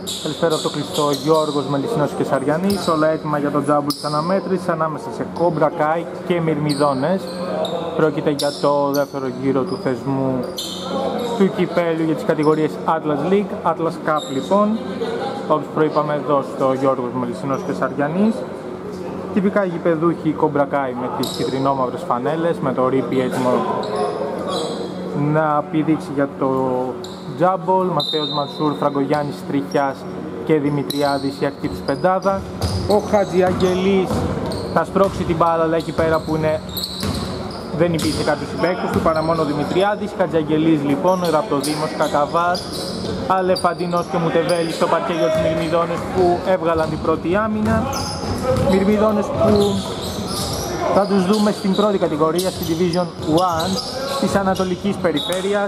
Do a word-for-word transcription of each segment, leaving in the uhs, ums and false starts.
Καλησπέρα στο κλειστό, Γιώργος Μελισσινός και Σαριανής. Όλα έτοιμα για το τζάμπουλ της αναμέτρησης ανάμεσα σε Cobra Kai και Μυρμηδόνες. Πρόκειται για το δεύτερο γύρο του θεσμού του κυπέλλου για τις κατηγορίες Atlas League, Atlas Cup λοιπόν. Όπως προείπαμε εδώ στο Γιώργος Μελισσινός και Σαριανής. Τυπικά γηπεδούχοι Cobra Kai με τις κυτρινόμαυρες φανέλες, με το ρίπι έτοιμο να πηδήξει για το τζάμπολ. Ματέος Μανσούρ, Φραγκογιάννης Τριχιάς και Δημητριάδης η ακτή τους πεντάδα. Ο Χατζιαγγελής θα στρώξει την μπάλα, αλλά εκεί πέρα που είναι δεν υπήρχε κάποιος συμπαίκτης του παρά μόνο ο Δημητριάδης. Χατζιαγγελής λοιπόν, ο Ραπτοδήμος, Κακαβάς, Αλεφαντινός και Μουτεβέλης στο παρκέ για τους Μυρμηδόνες που έβγαλαν την πρώτη άμυνα. Μυρμηδόνες που θα τους δούμε στην πρώτη κατηγορία, στην Division ένα της Ανατολικής Περιφέρειας.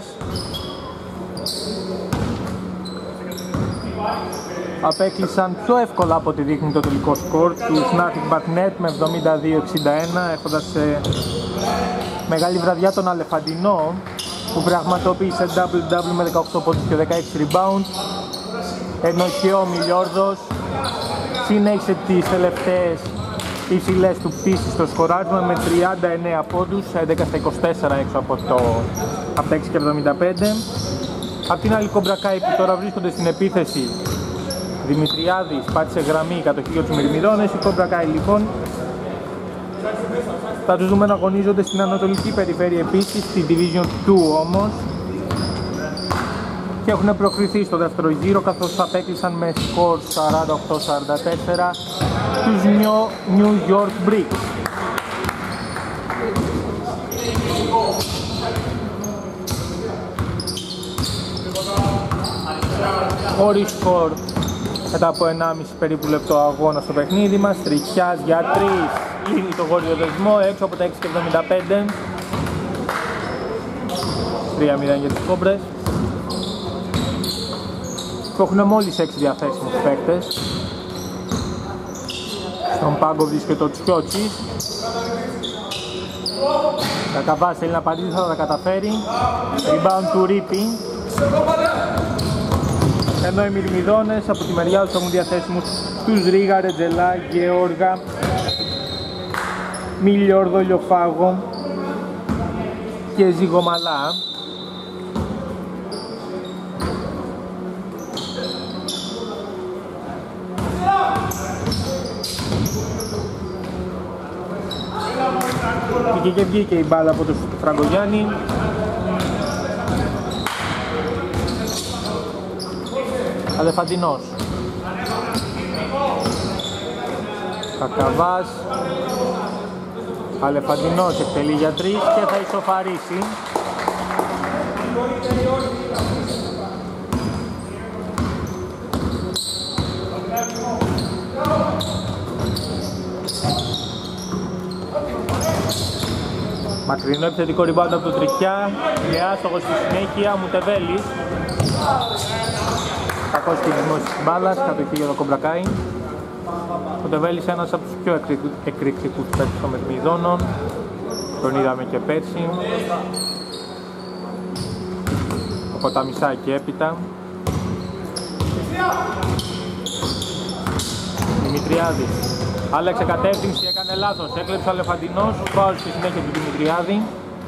Απέκλεισαν πιο εύκολα από ό,τι δείχνει το τελικό σκορ του Nothing But Net με εβδομήντα δύο εξήντα ένα, έχοντας σε μεγάλη βραδιά τον Αλεφαντινό που πραγματοποίησε double double με δεκαοκτώ πόντους και δεκαέξι rebound, ενώ και ο Μιλιόρδος συνέχισε τις τελευταίες υψηλές του πτήσεις στο σκοράρισμα με τριάντα εννέα πόντους, έντεκα στα είκοσι τέσσερα έξω από, το, από τα έξι και εβδομήντα πέντε. Απ' την άλλη Cobra Kai που τώρα βρίσκονται στην επίθεση, Δημητριάδης πάτησε γραμμή κατοχή για τους Μυρμηδόνες. Οι Cobra Kai λοιπόν θα τους δούμε να αγωνίζονται στην Ανατολική Περιφέρεια επίσης, στη Division δύο όμως, και έχουν προκριθεί στο δεύτερο γύρο, καθώς απέκλεισαν με σκορ σαράντα οκτώ σαράντα τέσσερα τους New York Bricks. Χωρίς σκορ μετά από ενάμιση περίπου λεπτό αγώνα στο παιχνίδι μας. Τριχιάς για τρεις, λύνει το γοριοδεσμό έξω από τα έξι και εβδομήντα πέντε. τρία μηδέν για τις Κόμπρες που έχουν μόλις έξι διαθέσιμους παίκτες. Στον πάγκο βρίσκεται ο Τσιότσης. Κακαβάς θέλει να απαντήσει, θα τα καταφέρει. Rebound του Ρίπη. Ενώ οι Μυρμηδόνες από τη μεριά τους έχουν διαθέσιμους τους Ρίγα, Ρετζελά, Γεώργα, Μιλιόρδο, Λιοφάγο και Ζυγομαλά. Βγήκε και βγήκε η μπάλα από τον Φραγκογιάννη. Αλεφαντινός, Κακαβάς, Αλεφαντινός εκτελεί για τρεις και θα ισοφαρίσει. Μακρινό επιθετικό rebound από το Τριχιά, και άστοχος στη συνέχεια. Μουτεβέλης, κακός χειρισμός της μπάλας, κατοχή για το Cobra Kai. Ο Μουτεβέλης ένας από τους πιο εκρηκτικούς παίκτες των Μυρμηδόνων, τον είδαμε και πέρσι, από τα μισά και έπειτα. Δημητριάδης άλλαξε κατεύθυνση, έκανε λάθος, έκλεψε ο Αλεφαντινός, φάουλ στη συνέχεια του Δημητριάδη.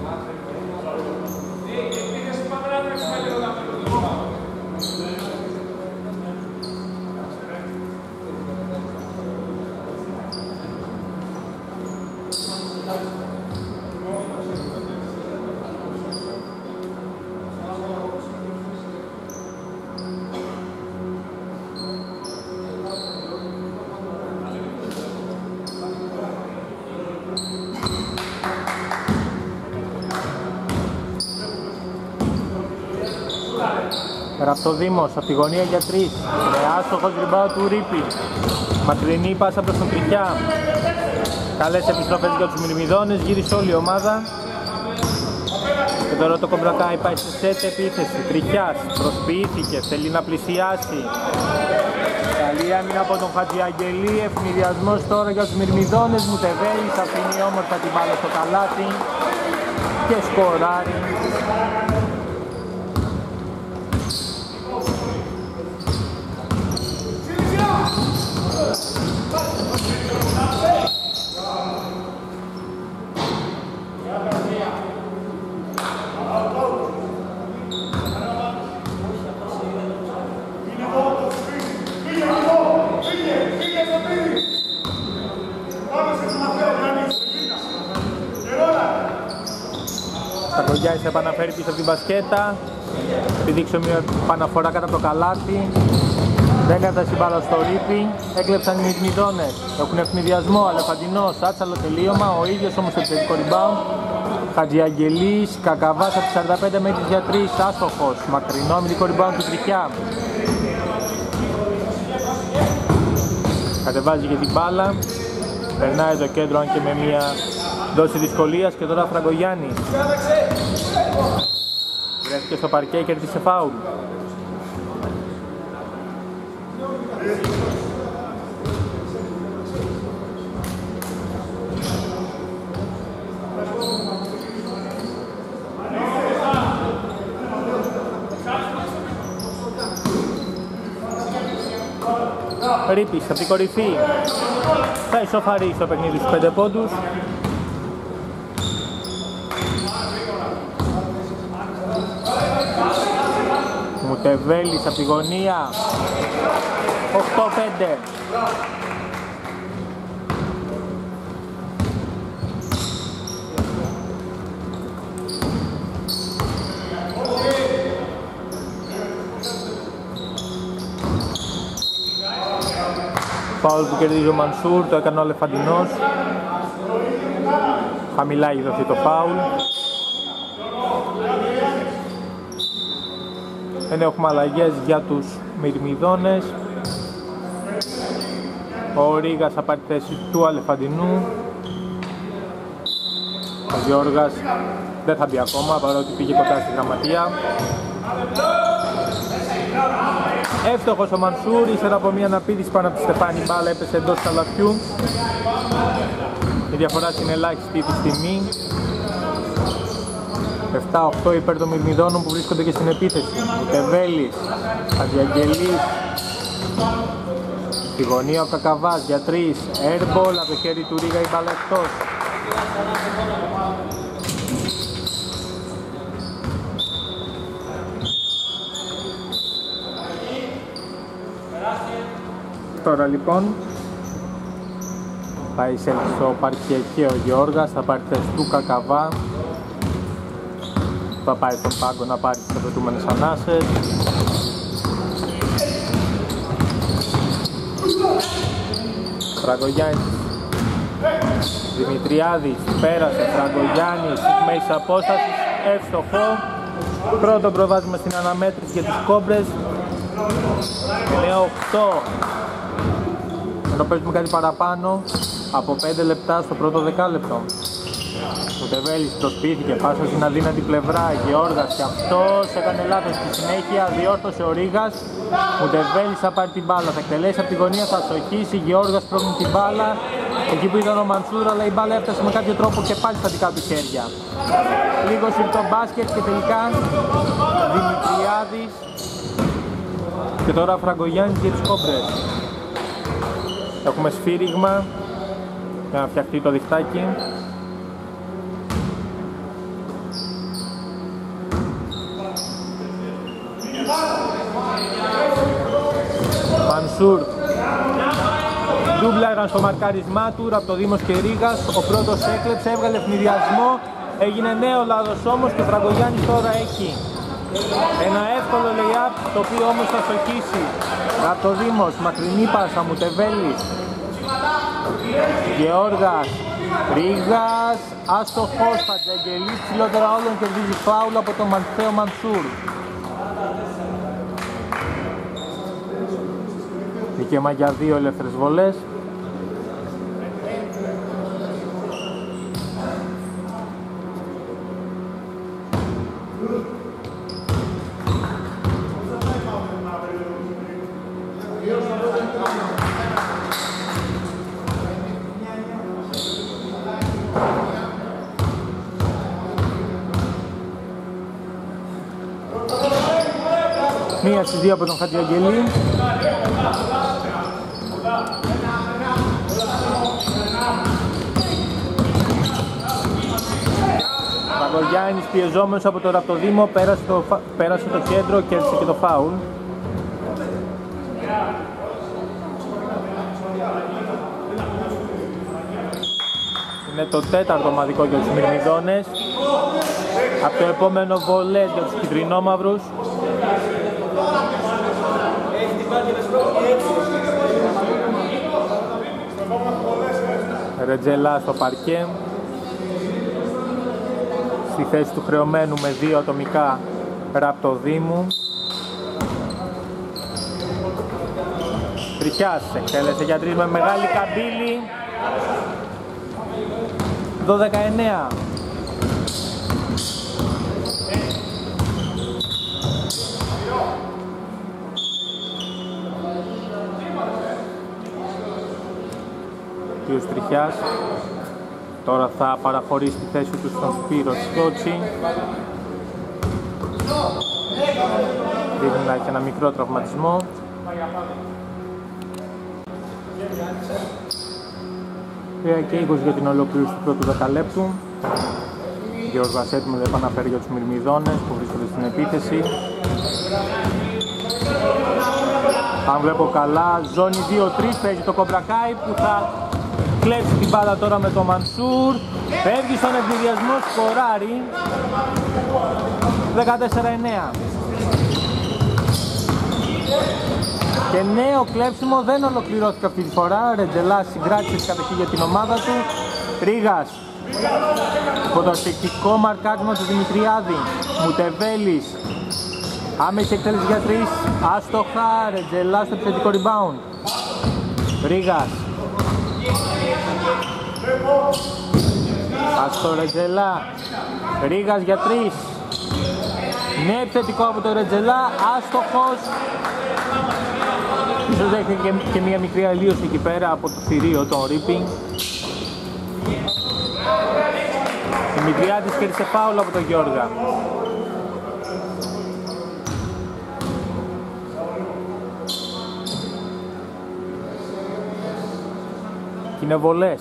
Ραπτοδήμος από τη γωνία για τρεις, με άστοχος rebound του Ρίπη. Μακρινή πάσα προς τον Τριχιά. Καλές επιστροφές για τους Μυρμηδόνες, γύρισε όλη η ομάδα. Και τώρα το Cobra Kai πάει σε σετ επίθεση. Τριχιάς προσποιήθηκε, θέλει να πλησιάσει. Καλή άμυνα από τον Χατζιαγγελή, ευνηδιασμός τώρα για τους Μυρμηδόνες. Μουτεβέλης αφήνει όμορφα την μπάλα στο καλάτι και σκοράρει. Φραγκογιάννης επαναφέρει πίσω από την μπασκέτα. Επιδείξω μια επαναφορά κατά το καλάθι. Δεν έφτασε η μπάλα στο ρήπι. Έκλεψαν οι Μυρμηδόνες. Έχουν ευνηδιασμό. Αλεφαντινός, άτσαλο τελείωμα. Ο ίδιος όμως το επιθετικό rebound. Χατζιαγγελής, Κακαβάς από τις σαράντα πέντε μέτρες για τρεις. Άστοχος. Μακρινό αμυντικό rebound του Τριχιά. Κατεβάζει και την μπάλα. Περνάει το κέντρο αν και με μια δόση δυσκολίας. Και τώρα Φραγκογιάννης. Βρέθηκε στο παρκέ και κέρδισε φάουλ. Ρίπης από την κορυφή θα ισοφαρίσει το παιχνίδι στους πέντε πόντους. Μουτεβέλης από τη γωνία. οκτώ πέντε. Φάουλ που κερδίζει ο Μανσούρ, το έκανε ο Αλεφαντινός. Χαμηλά έχει δοθεί το φάουλ. Δεν έχουμε αλλαγές για τους Μυρμηδόνες. Ο Ρίγας θα πάρει θέση του Αλεφαντινού. Ο Γιώργας δεν θα μπει ακόμα παρότι πήγε κοντά στη γραμματεία. Εύστοχος ο Μανσούρ, ύστερα από μια αναπήδηση πάνω από τη Στεφάνη, μπάλα έπεσε εντός καλαθιού. Η διαφορά στην ελάχιστη τη στιγμή. επτά οκτώ υπέρ των Μυρμηδόνων που βρίσκονται και στην επίθεση. Μουτεβέλης, Αντιαγγελής, στη γωνία ο Κακαβάς για τρεις. Airball από το χέρι του Ρίγα, η μπάλα εκτός. Τώρα λοιπόν θα εισέλθει στο παρκέ και ο Γιώργας, θα πάρει θέση του Κακαβά. Θα πάει στον πάγκο να πάρει τις απαιτούμενες ανάσες. Φραγκογιάννης, Δημητριάδης, πέρασε, Φραγκογιάννης, μέση απόσταση, εύστοχο. Πρώτο προβάδισμα στην αναμέτρηση για τις Κόμπρες. εννέα οκτώ. Ενώ παίζουμε κάτι παραπάνω από πέντε λεπτά στο πρώτο δεκάλεπτο. Ο Τεβέλης προσπίθηκε, πάσα στην αδύνατη πλευρά. Γεώργας και αυτός έκανε λάθος. Στη συνέχεια διόρθωσε ο Ρίγας. Ο Τεβέλης θα πάρει την μπάλα, θα εκτελέσει από τη γωνία, θα σοχίσει. Γεώργας πρόκειται την μπάλα εκεί που ήταν ο Μανσούρ, αλλά η μπάλα έφτασε με κάποιο τρόπο και πάλι στα δικά του χέρια. Λίγο συρτό μπάσκετ και τελικά Δημητριάδης. Και τώρα Φραγκογιάννης για τις Κόμπρες. Έχουμε σφύριγμα για να φτιαχτεί το διχτάκι. Μανσούρ ντούμπλαγαν στο μαρκάρισμά του από το Δήμος και Ρίγας. Ο πρώτος έκλεψε, έβγαλε ευνηδιασμό. Έγινε νέο λάθος όμως και ο Φραγκογιάννης τώρα έχει ένα εύκολο lay-up, το οποίο όμως θα σοκίσει από το Δήμος. Μακρινή πάσα, Μουτεβέλης, Γεώργας, Ρίγας, άστοχος, Χατζιαγγελής, ψηλότερα όλων κερδίζει φάουλ από τον Μανθέο Μανσούρ. Δικαίωμα για δύο ελεύθερες βολές. Μία στις δύο από τον Χατζιαγγελή. Φραγκογιάννης πιεζόμενος από το Ραπτοδήμο, πέρασε το, πέρασε το κέντρο και έρθει και το φάουλ. Είναι το τέταρτο ομαδικό για τους Μυρμηδόνες. Από το επόμενο βολέ για τους κυτρινόμαυρους. Ρετζελά στο παρκέ. Στη θέση του χρεωμένου με δύο ατομικά Ραπτοδήμου. Τριχιάς εκτέλεσε για τρεις με μεγάλη καμπύλη. δώδεκα εννέα. Ο Τριχιάς τώρα θα παραχωρήσει τη θέση του στον Σπύρο Σκιώτσι. Δείχνει να έχει ένα μικρό τραυματισμό. τρία και είκοσι για την ολοκλήρωση του πρώτου δεκαλέπτου. Γιώργος έτοιμος να επαναφέρει για τους Μυρμηδόνες που βρίσκονται στην επίθεση. Αν βλέπω καλά, ζώνη δύο τρία παίζει το Κομπρακάι που θα κλέψει την μπάλα τώρα με το Μανσούρ. Φεύγει στον ευνηδιασμό, σκοράρει. δεκατέσσερα εννέα. Και νέο κλέψιμο, δεν ολοκληρώθηκε αυτή τη φορά. Ρετζελάς συγκράτησε την κατοχή για την ομάδα του. Ρίγας. Φωτοστικτικό μαρκάρισμα του Δημητριάδη. Μουτεβέλης. Άμεση εκτέλεση για τρεις. Άστοχα. Ρετζελάς στο επιθετικό rebound. Ρίγας. Άστο Ρετζελά. Ρίγας για τρεις. Ναι, επιθετικό από το Ρετζελά. Άστοχος. Ίσως έχει και, και μια μικρή αλλίωση εκεί πέρα από το θηρίο, τον Ρίπινγκ. Δημητριάδης κέρδισε φάουλ από τον Γιώργα. Και είναι βολές.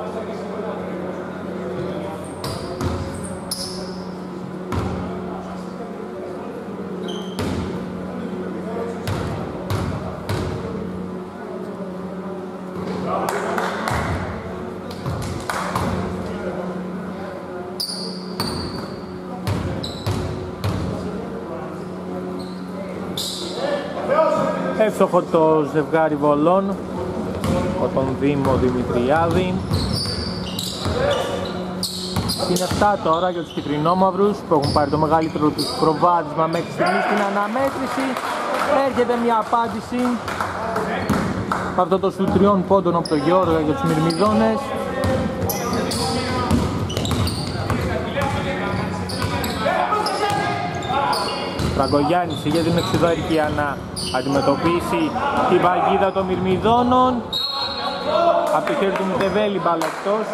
Εύστοχο το ζευγάρι βολών από τον Δήμο Δημητριάδη. Είναι αυτά τώρα για τους κυτρινόμαυρους που έχουν πάρει το μεγαλύτερο τους προβάδισμα μέχρι στιγμή στην αναμέτρηση. Έρχεται μια απάντηση από αυτό το σου τριών πόντων από τον Γιώργο για τους Μυρμηδόνες. Φραγκογιάννης για την εξουδαρική να αντιμετωπίσει την παγίδα των Μυρμηδόνων. Από το χέρι του Μουτεβέλη μπάλα εκτός.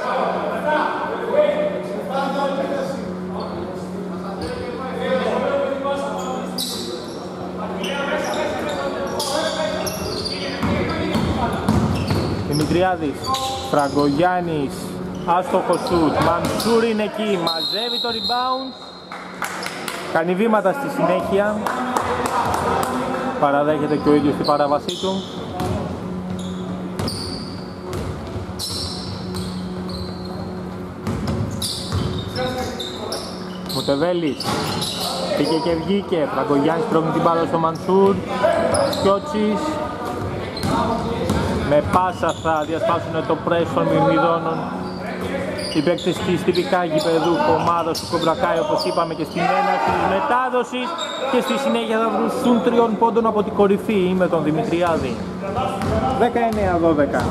Δημητριάδης, Φραγκογιάννης, άστοχο σουτ, Μανσούρ είναι εκεί, μαζεύει το rebound. Κάνει βήματα στη συνέχεια. Παραδέχεται και ο ίδιος την παράβασή του. Μουτεβέλης πήγε και βγήκε. Φραγκογιάννης πρόκειται την μπάλα στο Μανσούρ. Σκιώτσης. Με πάσα θα διασπάσουν το πρέσ των Μυρμηδόνων οι παίκτες της τυπικά γηπεδού ομάδας του Κομπρακάι, όπως είπαμε και στην έναρξη της μετάδοσης, και στη συνέχεια θα βρουν τριών πόντων από την κορυφή με τον Δημητριάδη. δεκαεννέα δώδεκα.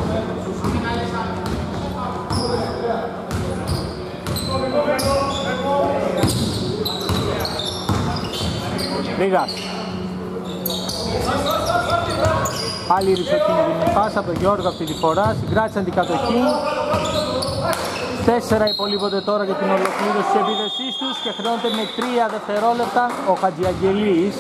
Ρίγας. Άλλη ρηψοκίνητη πάσα από τον Γιώργο αυτή τη φορά, συγκράτησαν την κατοχή. Τέσσερα υπολείπονται τώρα για την ολοκλήρωση της επίθεσής τους και χρεώνεται με τρία δευτερόλεπτα ο Χατζιαγγελής.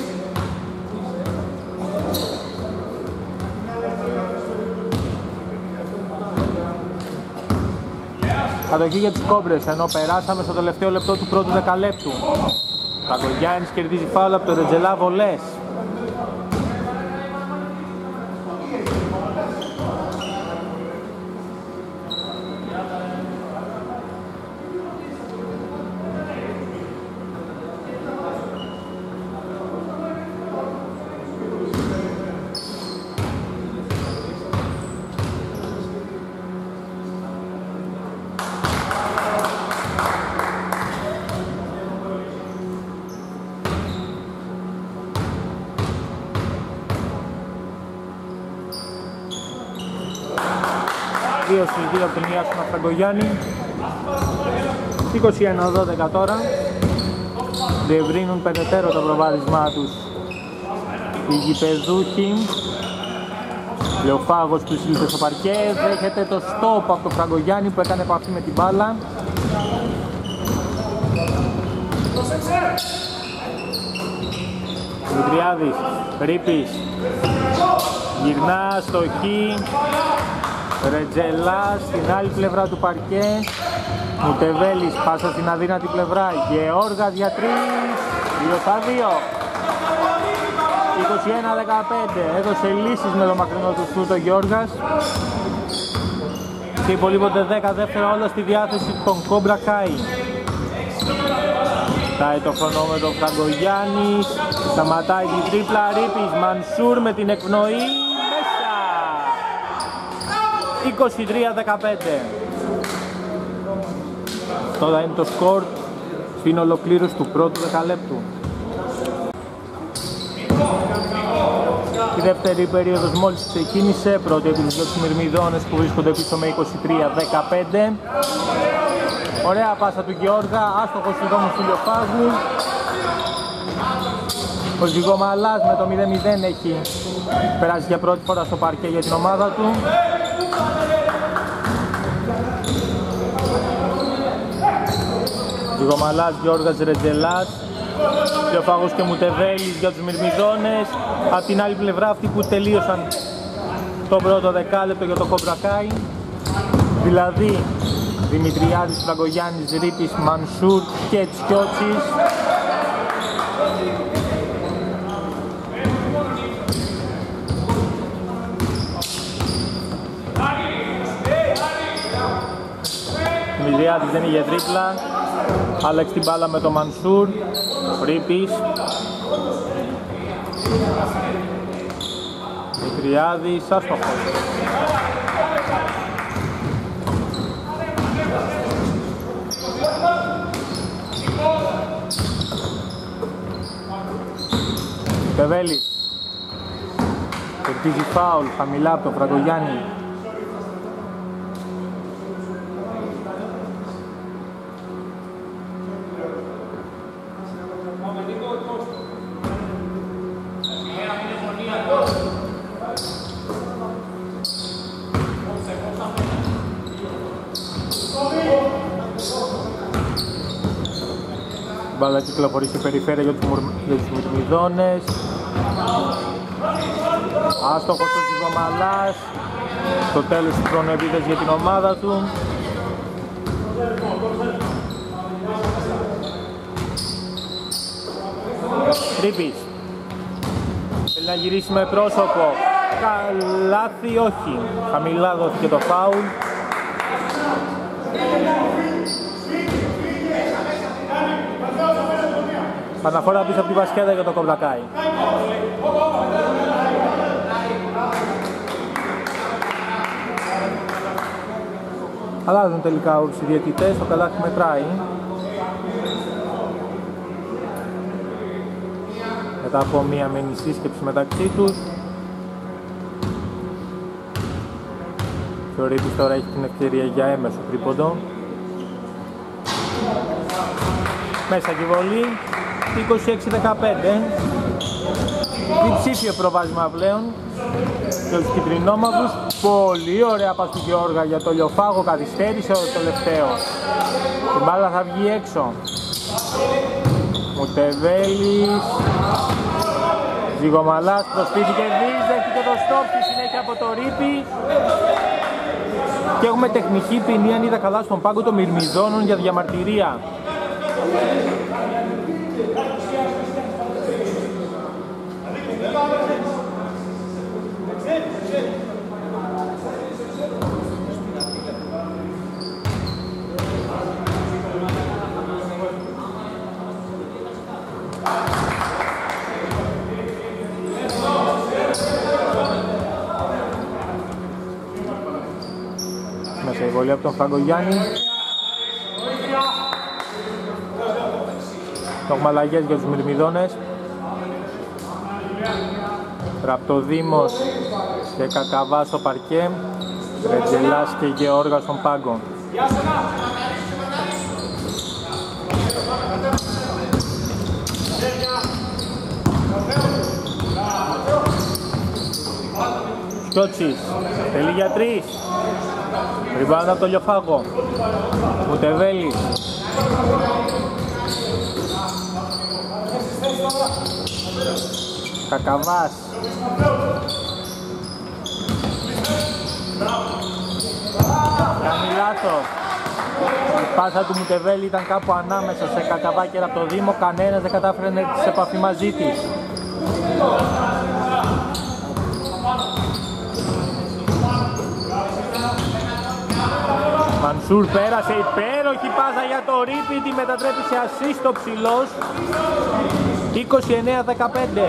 Κατοχή για τους Κόμπρες, ενώ περάσαμε στο τελευταίο λεπτό του πρώτου δεκαλέπτου. Φραγκογιάννης κερδίζει φάουλ από το Ρετζελά, βολές. δύο στους δύο από τον Ιάσονα Φραγκογιάννη. είκοσι ένα δώδεκα τώρα. Διευρύνουν περαιτέρω το προβάδισμά τους οι γηπεδούχοι. Λεοφάγος που σύλληφε στο παρκέ, δέχεται το stop από τον Φραγκογιάννη που έκανε επαφή με την μπάλα. Δημητριάδης, Ρίπης, γυρνά στο χ, Ρετζελάς στην άλλη πλευρά του παρκέ, Μουτεβέλης πάσα στην αδύνατη πλευρά, Γεώργας για τρεις, δύο στα δύο. είκοσι ένα δεκαπέντε, έδωσε λύσεις με το μακρινό του σούτ ο Γιώργας και υπολείπονται δέκα δεύτερα όλα στη διάθεση των Κόμπρα Κάι. Στάει το χρονόμετρο Φραγκογιάννης, σταματάει την τρίπλα, Ρίπης, Μανσούρ με την εκπνοή, μέσα! είκοσι τρία δεκαπέντε. Αυτό θα είναι το σκορ στην ολοκλήρωση του πρώτου δεκαλέπτου. Η δεύτερη περίοδος μόλις ξεκίνησε, πρώτη επί τους Μυρμηδόνες που βρίσκονται πίσω με είκοσι τρία δεκαπέντε. Ωραία πάσα του Γεώργα, άστοχος του δρόμου του Λεοφάγου. Ο Ζυγομαλάς με το μηδέν μηδέν έχει περάσει για πρώτη φορά στο παρκέ για την ομάδα του. Ζυγομαλάς, Γιώργας, Ρετζελάς, Λεοφάγος και Μουτεβέλης για τους Μυρμηδόνες. Απ' την άλλη πλευρά αυτοί που τελείωσαν το πρώτο δεκάλεπτο για το Κόμπρα Κάι, δηλαδή Δημητριάδης, Φραγκογιάννης, Ρίπης, Μανσούρ και Τσιότσης. Δημητριάδης δεν είχε τρίπλα, άλλαξε την μπάλα με το Μανσούρ, Ρίπης. Δημητριάδης, άστοχος. Πεβέλης κερδίζει φάουλ χαμηλά από τον Φραγκογιάννη. Μπάλα κυκλοφορεί στην περιφέρεια για τους Μυρμηδόνες. Άστοχος ο Ζυγομαλάς. Στο τέλος του χρόνου επίθεση για την ομάδα του. Ρίπης. Θέλει να γυρίσει με πρόσωπο. Καλάθι όχι. Χαμηλά δόθηκε το φάουλ. Αναφορά πίσω από τη βασκέτα για το Κόμπρα Κάι. Αλλάζουν τελικά όλους οι διαιτητές, το καλάθι μετράει. Μετά από μία μήνυ σύσκεψη μεταξύ τους. Και ο Ρίπης τώρα έχει την ευκαιρία για έμεσο τρίποντο. Μέσα και βολή. είκοσι έξι δεκαπέντε. Διψήφιο προβάδισμα πλέον για τους κυτρινόμαυρους. Πολύ ωραία πας του Γεώργα για το Λεοφάγο, καθυστέρησε το τελευταίο. Η μπάλα θα βγει έξω. Μουτεβέλης, Ζυγομαλάς προσπίθηκε, δέχτηκε το στόπ στη συνέχεια από το Ρίπη. Και έχουμε τεχνική ποινή, αν είδα καλά, στον πάγκο των Μυρμηδόνων για διαμαρτυρία. Μέσα η βολή από τον Φραγκογιάννη. Έχουμε αλλαγές για τους Μυρμηδόνες. Ραπτοδήμος και Κακαβά στο παρκέ. Ρετζελάς και Γεώργα στον πάγκο. Σκιώτσης, θέλει για τρεις. Ριμπάουντα από το Λιοφάγο. Μουτεβέλης. Κακαβάς. Κάνει λάθος. Η πάσα του Μουτεβέλη ήταν κάπου ανάμεσα σε Κακαβά και από το Δήμο. Κανένας δεν κατάφερε να έρθει σε επαφή μαζί της. Μανσούρ πέρασε, υπέροχη πάσα για το Ρίπι, τη μετατρέπει σε ασίστ ο ψηλός. είκοσι εννέα δεκαπέντε.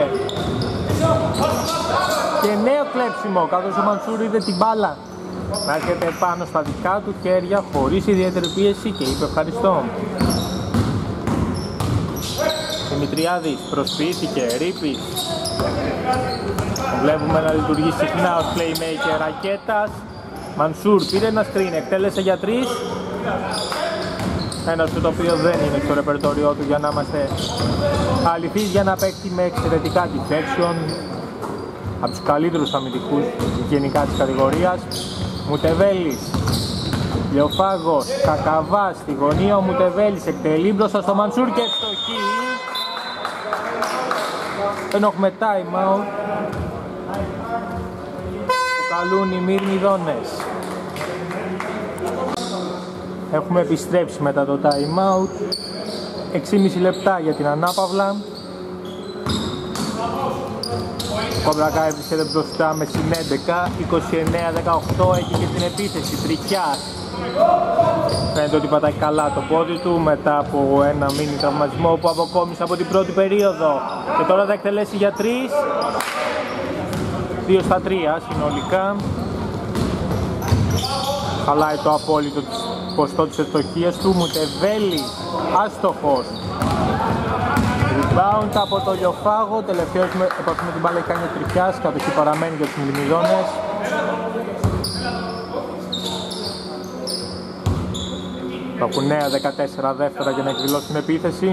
Και νέο κλέψιμο, καθώς ο Μανσούρ είδε την μπάλα να έρχεται πάνω στα δικά του χέρια χωρίς ιδιαίτερη πίεση και είπε ευχαριστώ. Δημητριάδης προσποιήθηκε, Ρίπης. Βλέπουμε να λειτουργεί συχνά ως playmaker ρακέτας. Μανσούρ πήρε ένα screen, εκτέλεσε για τρεις. Ένα στο το οποίο δεν είναι στο ρεπερτόριό του για να είμαστε αληθείς, για να παίξει με εξαιρετικά deflection, από τους καλύτερους αμυντικούς γενικά της κατηγορίας. Μουτεβέλης, Λεοφάγος, Κακαβάς στη γωνία, ο Μουτεβέλης εκτελεί μπροστά στο Μανσούρ και ευστοχή. Δεν έχουμε time out που καλούν οι Μυρμηδόνες. Έχουμε επιστρέψει μετά το time out. έξι και μισό λεπτά για την ανάπαυλα. Ο Κομπρακά βρίσκεται μπροστά με συν έντεκα, είκοσι εννέα δεκαοκτώ, έχει και την επίθεση Τρικιάς. Φαίνεται ότι πατάει καλά το πόδι του μετά από ένα μίνι τραυματισμό που αποκόμισε από την πρώτη περίοδο. Και τώρα θα εκτελέσει για τρεις. δύο στα τρία συνολικά. Χαλάει το απόλυτο ποστό της ευστοχίας του. Μουτεβέλη, άστοχος. Rebound από το Λιοφάγο, τελευταίος με, επαφή με την μπάλα κάνει ο Τριχιάς, κατοχή παραμένει για τους Μυρμηδόνες. Έχουν νέα δεκατέσσερα δεύτερα για να εκδηλώσουν επίθεση.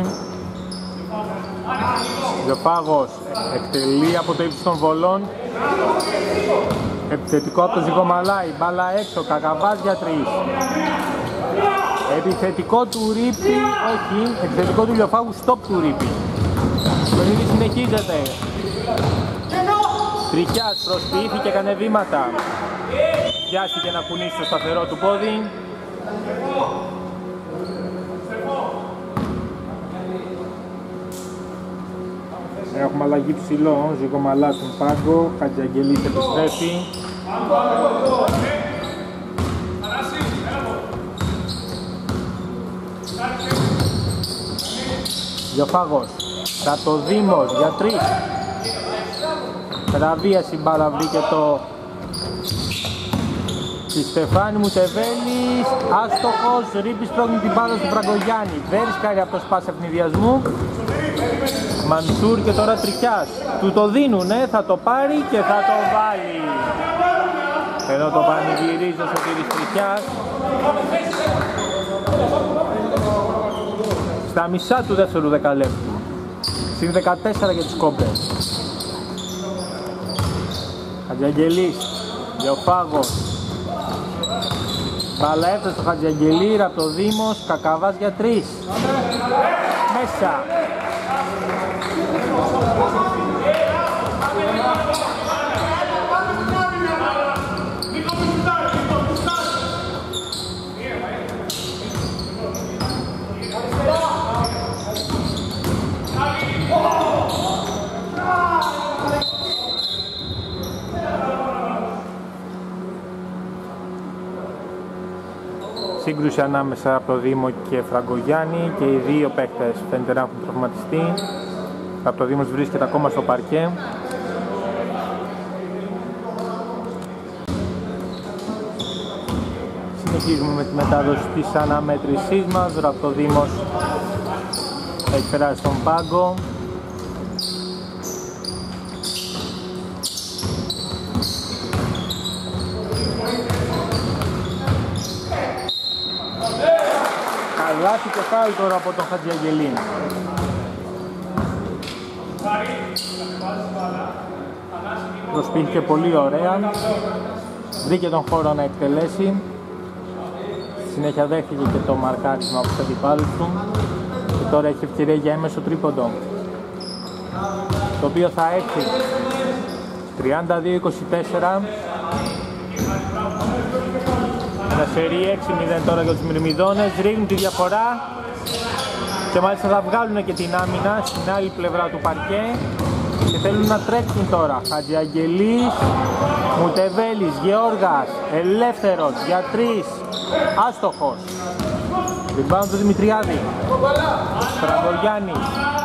Λιοφάγος εκτελεί από το ύψος των βολών. Επιθετικό από το Ζυγομαλάι, μπάλα έξω, Κακαβάς για τρεις. Επιθετικό του Ρίπη, όχι, επιθετικό του Λιοφάγου, stop του Ρίπη. Το ίδιο συνεχίζεται. Τρικιάς προσποιήθηκε, έκανε βήματα. Βιάστηκε να κουνήσει το σταθερό του πόδι. Έχουμε αλλαγή ψηλό, Ζυγομαλά στον πάγκο, Χατζιαγγελής επιστρέφει. Λιοφάγος, Στρατοδήμος για τρεις. Μεταβίαση μπάλα βρήκε το τη Στεφάνη. Μουτεβέλης, άστοχος, Ρίπης πρόκειται την μπάλα του Φραγκογιάννη. Δεν ρισκάρει από το σπάσε ευνηδιασμού. Μανσούρ και τώρα Τρικιάς. Του το δίνουνε, θα το πάρει και θα το βάλει. Εδώ το πανηγυρίζει ο Σωτήρης Τρικιάς. Στα μισά του δεύτερου δεκαλέπτου. Συν δεκατέσσερα για τους Κόμπρες. Χατζιαγγελής, Λιοφάγος. Μπάλα έφτασε στο Χατζιαγγελή, Ραπτοδήμος, Κακαβάς για τρεις. Μέσα. Σύγκρουση ανάμεσα από το Δήμο και Φραγκογιάννη και οι δύο παίκτες φαίνεται να έχουν τραυματιστεί. Από το Δήμος βρίσκεται ακόμα στο παρκέ. Συνεχίζουμε με τη μετάδοση της αναμέτρησής μας. Από το Δήμος έχει περάσει στον πάγκο. Λάθη και φάουλ τώρα από τον Χατζιαγγελή. Προσπίθηκε πολύ ωραία. Βρήκε τον χώρο να εκτελέσει. Συνέχεια δέχτηκε και το μαρκάρισμα από τους αντιπάλους του. Και τώρα έχει ευκαιρία για έμεσο τρίποντο, το οποίο θα έρθει. τριάντα δύο είκοσι τέσσερα. Ένα σερί έξι μηδέν τώρα για τους Μυρμηδόνες. Ρίχνουν τη διαφορά και μάλιστα θα βγάλουν και την άμυνα στην άλλη πλευρά του παρκέ και θέλουν να τρέξουν τώρα. Χατζιαγγελής, Μουτεβέλης, Γεώργας, ελεύθερος για τρεις, άστοχος. Rebound του Δημητριάδη. Φραγκογιάννης.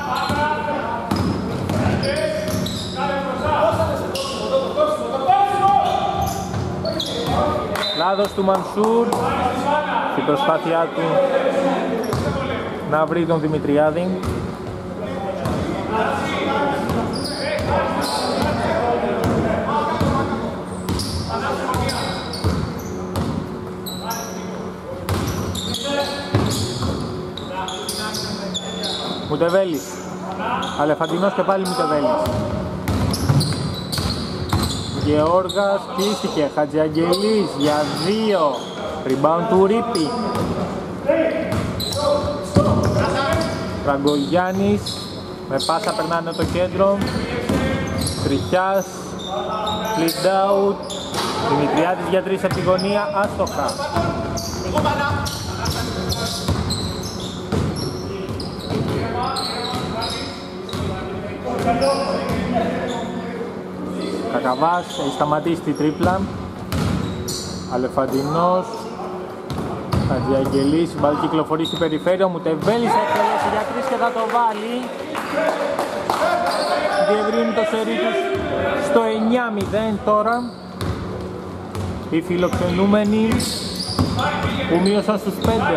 Λάθος του Μανσούρ στην προσπάθειά του να βρει τον Δημητριάδη. Μουτεβέλης, Αλεφαντινός και πάλι Μουτεβέλης. Γεώργας κλείστηκε, Χατζιαγγελής για δύο, rebound του Ρίπη. Φραγκογιάννης, με πάσα περνάνε το κέντρο. Τριχιάς, split out. Δημητριάδης για τρεις από τη γωνία, άστοχα. Κακαβάς έχει σταματήσει τη τρίπλα. Αλεφαντινός, Χατζιαγγελής, η μπάλα κυκλοφορεί στην περιφέρεια. Μουτεβέλης θα εκτελέσει για τρεις και θα το βάλει. Διευρύνει το σερί τους στο εννιά μηδέν τώρα. Οι φιλοξενούμενοι που μείωσαν στους πέντε.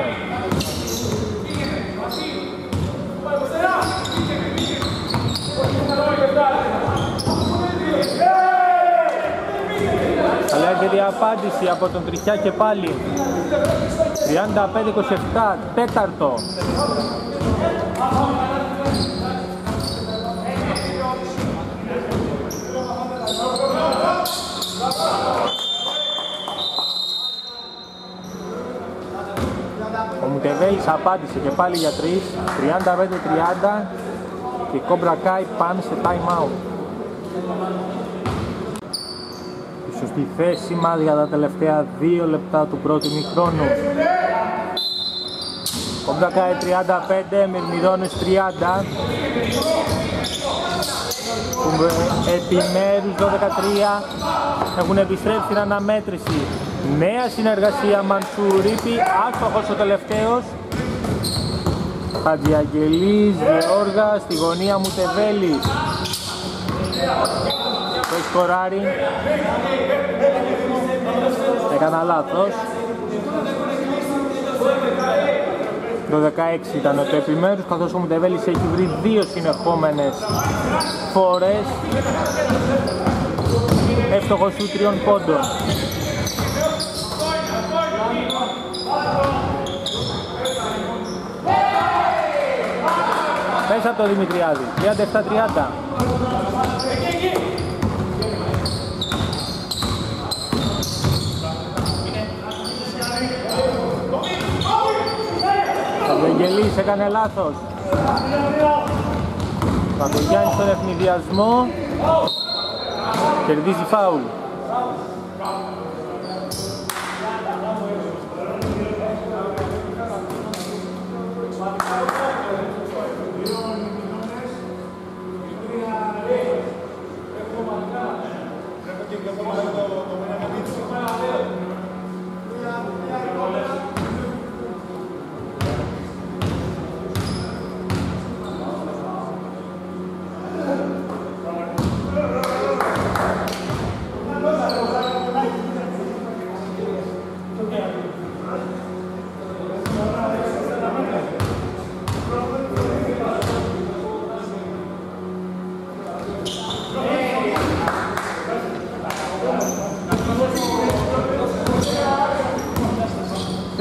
Αλλά έρχεται η απάντηση από τον Τριχιά και πάλι. τριάντα πέντε είκοσι επτά, τέταρτο. Ο Μουτεβέλης απάντησε και πάλι για τρεις. τριάντα πέντε τριάντα και οι Cobra Kai πάνε σε time out. Στη θέση μας για τα τελευταία δύο λεπτά του πρώτου ημιχρόνου. Cobra Kai τριάντα πέντε, Μυρμηδόνες τριάντα. Επιμέρους δώδεκα τρία έχουν επιστρέψει στην αναμέτρηση. Νέα συνεργασία Μανσουρίπη, άστοχος ο τελευταίος. Χατζιαγγελής, Γεώργα, στη γωνία Μουτεβέλης. Το σκοράρει. Έκανα λάθος. Το δεκαέξι ήταν το επιμέρους, καθώς ο Μουτεβέλης έχει βρει δύο συνεχόμενες φορές. Εύστοχος σου τριών πόντων. Μέσα από το Δημητριάδη, τριάντα επτά τριάντα. Βαγγελής έκανε λάθος. Παπογιάννης στον ευνηδιασμό. Κερδίζει φάουλ.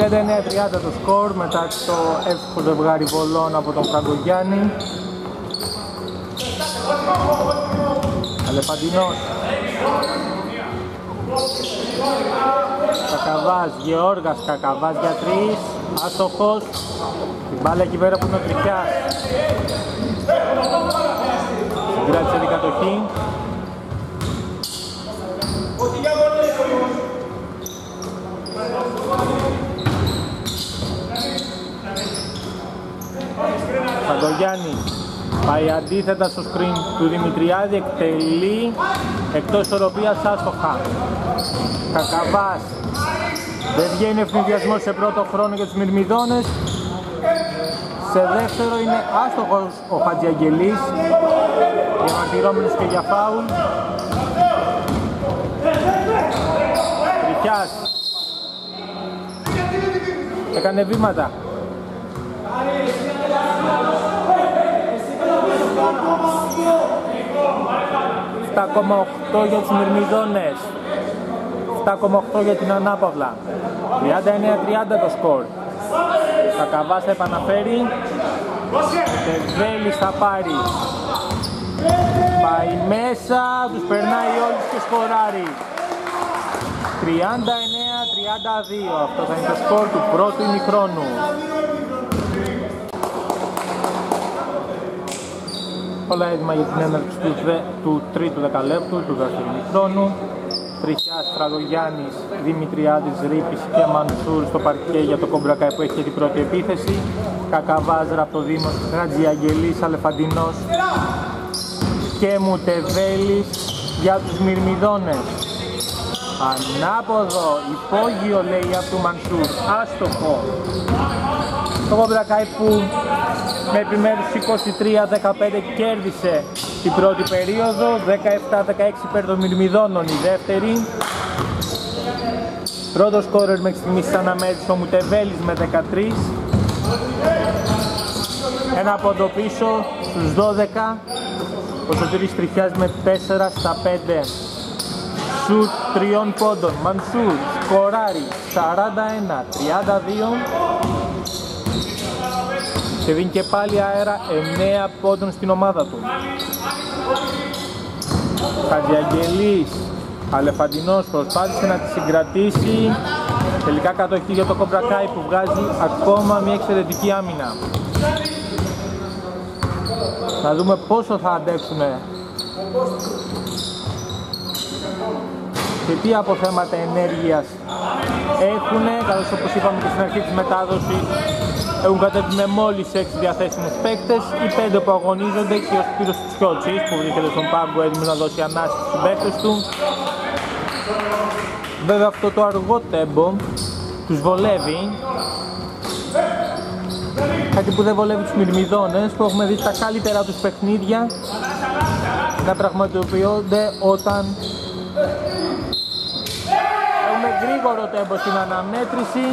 τριάντα εννέα τριάντα το σκορ μετά το εύστοχο ζευγάρι βολών από τον Φραγκογιάννη. Αλεφαντινός, Κακαβάς, Γεώργας, Κακαβάς για τρεις, άστοχος. Την μπάλα εκεί πέρα που είναι ο Τριχιάς. Συγκράτησε την κατοχή. Φραγκογιάννης πάει αντίθετα στο screen του Δημητριάδη, εκτελεί εκτός ισορροπίας άστοχα. Κακαβάς, δεν βγαίνει ευνηδιασμός σε πρώτο χρόνο για τους Μυρμηδόνες. Σε δεύτερο είναι άστοχος ο Χατζιαγγελής, διαμαρτυρόμενος και για φάουλ. Τριχιάς έκανε βήματα. επτά κόμμα οκτώ για τους Μυρμηδόνες, επτά κόμμα οκτώ για την Ανάπαυλα. τριάντα εννέα τριάντα το σκορ. Κακαβάς θα επαναφέρει. Τεβέλης θα πάρει. Πάει μέσα, τους περνάει όλους και σκοράρει. τριάντα εννέα τριάντα δύο. Αυτό θα είναι το σκορ του πρώτου ημιχρόνου. Όλα έτοιμα για την έναρξη του, δε, του τρίτου δεκαλέπτου, του δεύτερου ημιχρόνου. Τριχιάς, Φραγκογιάννης, Δημητριάδης, Ρήπης και Μανσούρ στο παρκέ για το Κομπρακάι που έχει την πρώτη επίθεση. Κακαβάς, Ραπτοδήμος, Χατζιαγγελής, Αλεφαντινός και Μουτεβέλης για τους Μυρμηδόνες. Ανάποδο, υπόγειο λέει από του Μανσούρ, άστοχο. Το Κομπρακάι που με επιμέρους είκοσι τρία δεκαπέντε κέρδισε την πρώτη περίοδο, δεκαεπτά δεκαέξι υπέρ των Μυρμηδόνων η δεύτερη. Πρώτος σκόρερ μέχρι στιγμής της αναμέτρησης ο Μουτεβέλης με δεκατρία. Ένα από εδώ πίσω στους δώδεκα, ο Σωτήρης Τριχιάς με τέσσερα στα πέντε. Σουτ τριών πόντων, Μανσούρ σκοράρει σαράντα ένα τριάντα δύο. Και δίνει και πάλι αέρα εννέα πόντων στην ομάδα του. Χατζιαγγελής, Αλεφαντινός προσπάθησε να τη συγκρατήσει. Τελικά κατοχή για το Κομπρακάι που βγάζει ακόμα μια εξαιρετική άμυνα. Να δούμε πόσο θα αντέξουν και τι αποθέματα ενέργειας έχουν, καθώς όπως είπαμε και στην αρχή της μετάδοσης έχουν κατέβει με μόλις έξι διαθέσιμους παίκτες, οι πέντε που αγωνίζονται και ο Σπύρος Τσιότσης που βρίσκεται στον πάγκο έτοιμος να δώσει ανάστηση στους παίκτες του. Βέβαια αυτό το αργό τέμπο τους βολεύει, κάτι που δεν βολεύει τους Μυρμηδόνες που έχουμε δει τα καλύτερα τους παιχνίδια να πραγματοποιούνται όταν έχουμε γρήγορο τέμπο στην αναμέτρηση,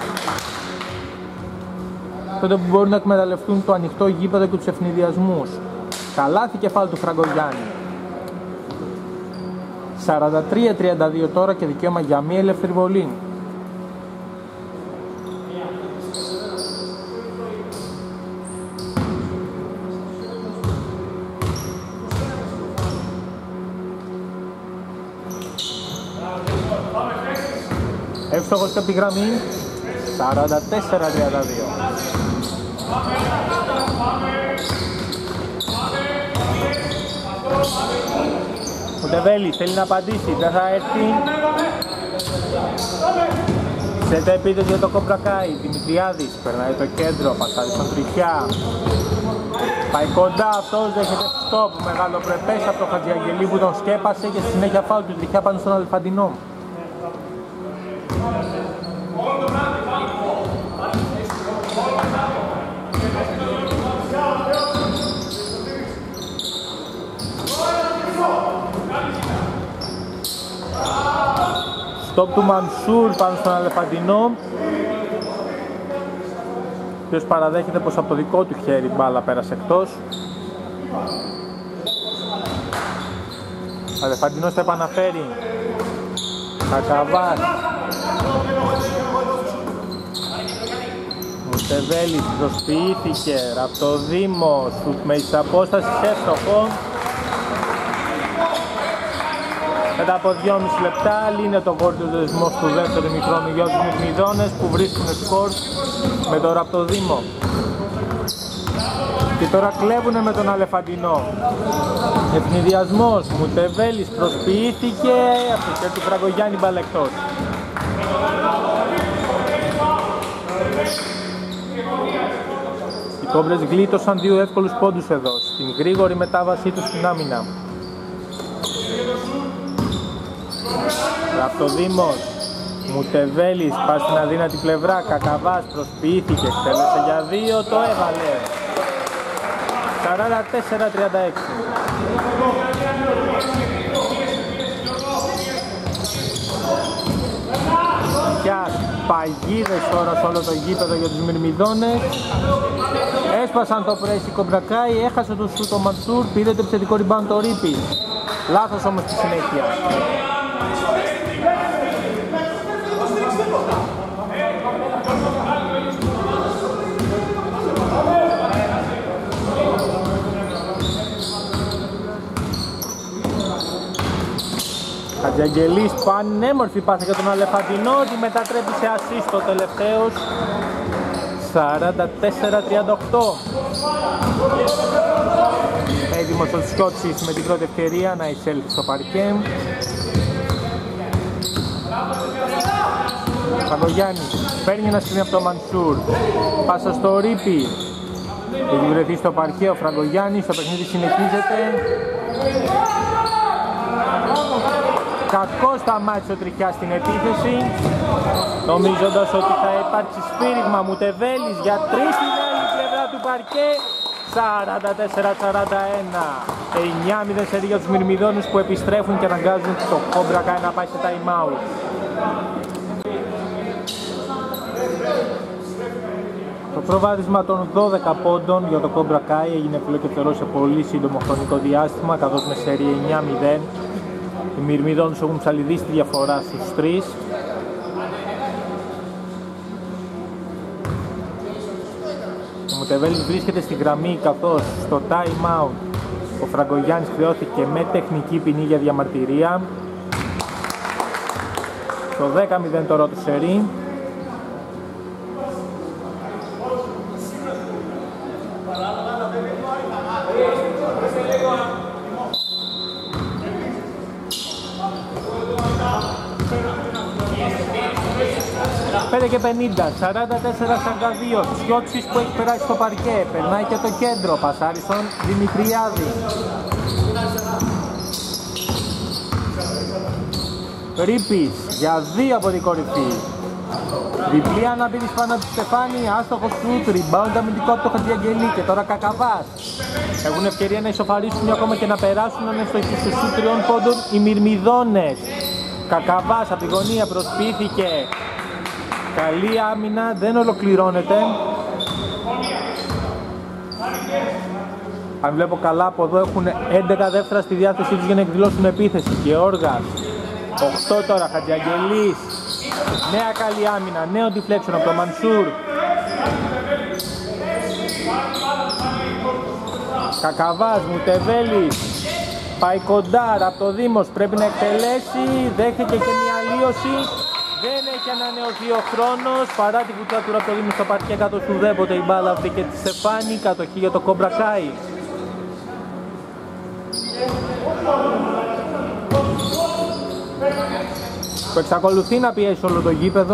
τότε που μπορούν να εκμεταλλευτούν το ανοιχτό γήπεδο και τους ευνηδιασμούς. Καλάθι κεφάλι του Φραγκογιάννη. σαράντα τρία τριάντα δύο τώρα και δικαίωμα για μία ελεύθερη βολή. Εύστοχος και από τη γραμμή, σαράντα τέσσερα τριάντα δύο. Ο Τεβέλης θέλει να απαντήσει, δεν θα έρθει. Σε επίθεση για το Κομπρακάι, Δημητριάδης περνάει το κέντρο, πασάρει στον Τριχιά. Πάει κοντά αυτός, δέχεται stop, μεγάλο πρεπές από το Χατζιαγγελή που τον σκέπασε και στη συνέχεια φάουλ του Τριχιά πάνω στον Αλεφαντινό. Στόπ του Μανσούρ πάνω στον Αλεφαντινό, ο οποίος παραδέχεται πως από το δικό του χέρι μπάλα πέρασε εκτός. Ο Αλεφαντινός θα επαναφέρει. Κακαβάς. Μουτεβέλης προσποιήθηκε, Ραπτοδήμος, σουτ με εισαπόσταση, εύστοχο. Μετά από δυόμισι λεπτά λύνε το γόρτιο δεσμό του δεύτερου μικρόνου για τους Μυρμηδόνες που βρίσκουν σκορ με το Ραπτοδήμο. Και τώρα κλέβουνε με τον Αλεφαντινό. Ευνηδιασμός, Μουτεβέλης προσποιήθηκε, από το χέρι του Φραγκογιάννη μπαλεκτός. Οι Κόμπρες γλίτωσαν δύο εύκολους πόντους εδώ, στην γρήγορη μετάβασή τους στην άμυνα. Ραπτοδήμος, Μουτεβέλης, πάει στην αδύνατη πλευρά, Κακαβάς προσποιήθηκε, εκτέλεσε για δύο, το έβαλε. σαράντα τέσσερα τριάντα έξι. Πια παγίδες τώρα σε όλο το γήπεδο για τους Μυρμηδόνες. Έσπασαν το πρέσι Κομπρακάι, έχασε το σούτ ο Μανσούρ, πήρε το επιθετικό rebound το Ρίπη. Λάθος όμως στη συνέχεια. Χατζιαγγελής, πανέμορφη πάση για τον Αλεφαντινό, τη μετατρέπει σε ασίστ ο τελευταίος. Σαράντα τέσσερα τριάντα οκτώ. Έτοιμος ο Σιώτσης με την πρώτη ευκαιρία να εισέλθει στο παρκέ. Παγκογιάννης παίρνει ένα σκριν από το Μανσούρ, πάσα στο Ρίπη. Έχει βρεθεί στο παρκέ ο Φραγκογιάννης, το παιχνίδι συνεχίζεται. Κακώς σταμάτησε ο Τριχιάς στην επίθεση, νομίζοντας ότι θα υπάρξει σφύριγμα. Μουτεβέλης για τρεις στην άλλη πλευρά του παρκέ. Σαράντα τέσσερα σαράντα ένα. εννιά μηδέν σε για τους Μυρμηδόνους που επιστρέφουν και αναγκάζουν το Κόμπρακάι να πάει σε time out. Το προβάδισμα των δώδεκα πόντων για το Κόμπρακάι έγινε φιλοκευτερό σε πολύ σύντομο χρονικό διάστημα, καθώς με σέρια εννιά μηδέν. Οι Μυρμηδόνες έχουν ψαλιδίσει τη διαφορά στους τρεις. Ο Μουτεβέλης βρίσκεται στη γραμμή, καθώς στο time out ο Φραγκογιάννης χρεώθηκε με τεχνική ποινή για διαμαρτυρία. Στο δέκα μηδέν το ρότο σερί. πέντε και πενήντα, σαράντα τέσσερα σαράντα δύο. Σιώτσης που έχει περάσει στο παρκέ, περνάει και το κέντρο, πασάρι στον Δημητριάδη. Ρίπης για δύο από την κορυφή. Διπλή αναπήδηση πάνω από τη Στεφάνη, άστοχο σουτ, rebound αμυντικό από το Χατζιαγγελή και τώρα Κακαβάς. Έχουν ευκαιρία να ισοφαρίσουν ακόμα και να περάσουν ανεστοχή σε σουτ τριών πόντων οι Μυρμηδόνες. Κακαβάς από τη γωνία προσποιήθηκε. Καλή άμυνα, δεν ολοκληρώνεται. Αν βλέπω καλά από εδώ έχουν έντεκα δεύτερα στη διάθεσή τους για να εκδηλώσουν επίθεση. Και Όργας, οκτώ τώρα, Χατζιαγγελής. Νέα καλή άμυνα, νέο deflection από το Μανσούρ. Κακαβάς, Μουτεβέλης. Πάει κοντά, Ραπτοδήμος πρέπει να εκτελέσει. Δέχεται και μια αλλίωση. Δεν έχει ανανεωθεί ο χρόνος, παρά την κουτιά του Ραπτοδήμου στο παρκέ κάτω του δέποτε η μπάλα αυτή και τη Στεφάνη, κατοχή για το Κομπρακάι. Που εξακολουθεί να πιέσει όλο το γήπεδο.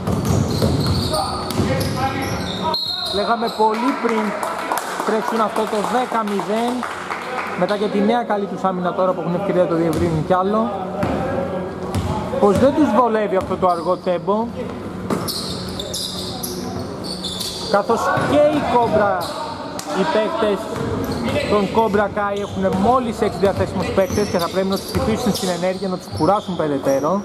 Λέγαμε πολύ πριν τρέξουν αυτό το δέκα μηδέν, μετά και τη νέα καλή τους άμυνα τώρα που έχουν ευκαιρία το διευρύνουν κι άλλο. Πως δεν τους βολεύει αυτό το αργό τέμπο, καθώς και οι Κόμπρα, οι παίκτες των Κομπρακάι έχουν μόλις έξι διαθέσιμους παίκτες και θα πρέπει να τους ψηφίσουν στην ενέργεια, να τους κουράσουν περαιτέρω.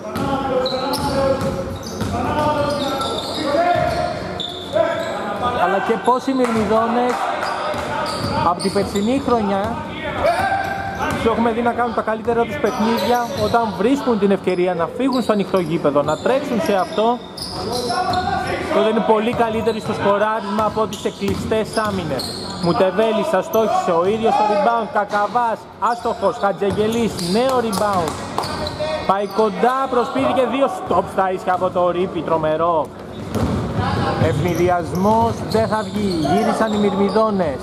Αλλά και πόσοι Μυρμηδόνες από την περσινή χρονιά τους έχουμε δει να κάνουν τα καλύτερα τους παιχνίδια όταν βρίσκουν την ευκαιρία να φύγουν στο ανοιχτό γήπεδο, να τρέξουν σε αυτό Τότε είναι πολύ καλύτερη στο σκοράρισμα από ό,τι σε κλειστές άμυνες. Μουτεβέλης αστόχησε ο ίδιος στο rebound. Κακαβάς άστοχος. Χατζαγγελής νέο rebound. Πάει κοντά, προσπίθηκε δύο stop στα ίσια από το Ρίπι, τρομερό. Ευνηδιασμός, δεν θα βγει, γύρισαν οι Μυρμηδόνες.